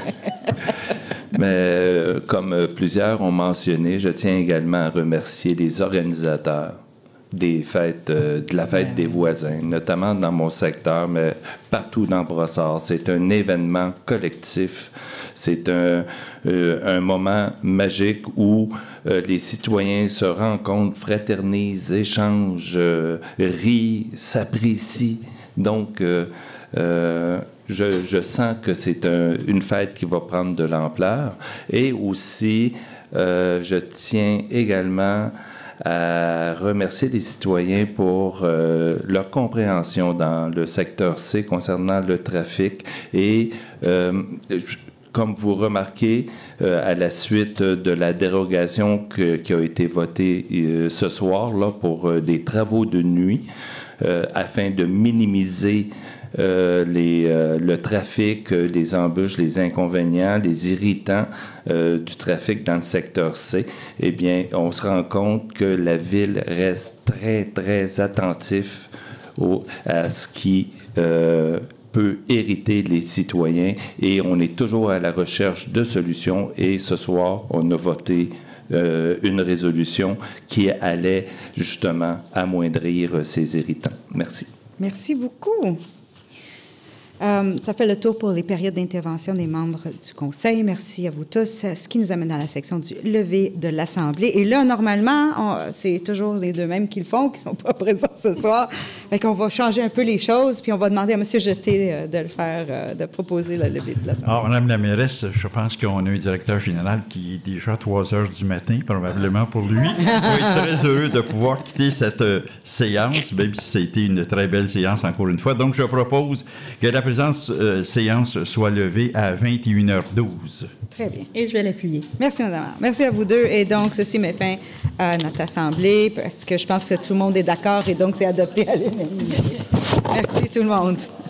mais comme plusieurs ont mentionné, je tiens également à remercier les organisateurs des fêtes, euh, de la fête des voisins, notamment dans mon secteur, mais partout dans Brossard. C'est un événement collectif. C'est un, euh, un moment magique où euh, les citoyens se rencontrent, fraternisent, échangent, euh, rient, s'apprécient. Donc, euh, euh, je, je sens que c'est un, une fête qui va prendre de l'ampleur. Et aussi, euh, je tiens également à remercier les citoyens pour euh, leur compréhension dans le secteur C concernant le trafic. Et euh, comme vous remarquez, euh, à la suite de la dérogation que, qui a été votée euh, ce soir là, pour euh, des travaux de nuit, euh, afin de minimiser Euh, les, euh, le trafic, euh, les embûches, les inconvénients, les irritants euh, du trafic dans le secteur C, eh bien, on se rend compte que la ville reste très, très attentif au, à ce qui euh, peut hériter les citoyens et on est toujours à la recherche de solutions et ce soir, on a voté euh, une résolution qui allait justement amoindrir ces irritants. Merci. Merci beaucoup. Euh, ça fait le tour pour les périodes d'intervention des membres du Conseil. Merci à vous tous. Ce qui nous amène dans la section du lever de l'Assemblée. Et là, normalement, on, c'est toujours les deux mêmes qui le font, qui ne sont pas présents ce soir. Fait qu'on va changer un peu les choses, puis on va demander à M. Jeté euh, de le faire, euh, de proposer le lever de l'Assemblée. Alors, Mme la mairesse, je pense qu'on a un directeur général qui est déjà à trois heures du matin, probablement pour lui. Il va être très heureux de pouvoir quitter cette euh, séance, même si ça a été une très belle séance encore une fois. Donc, je propose que la présence euh, séance soit levée à vingt et une heures douze. Très bien. Et je vais l'appuyer. Merci, Mme. Merci à vous deux. Et donc, ceci met fin à notre Assemblée, parce que je pense que tout le monde est d'accord et donc c'est adopté à l'unanimité. Merci tout le monde.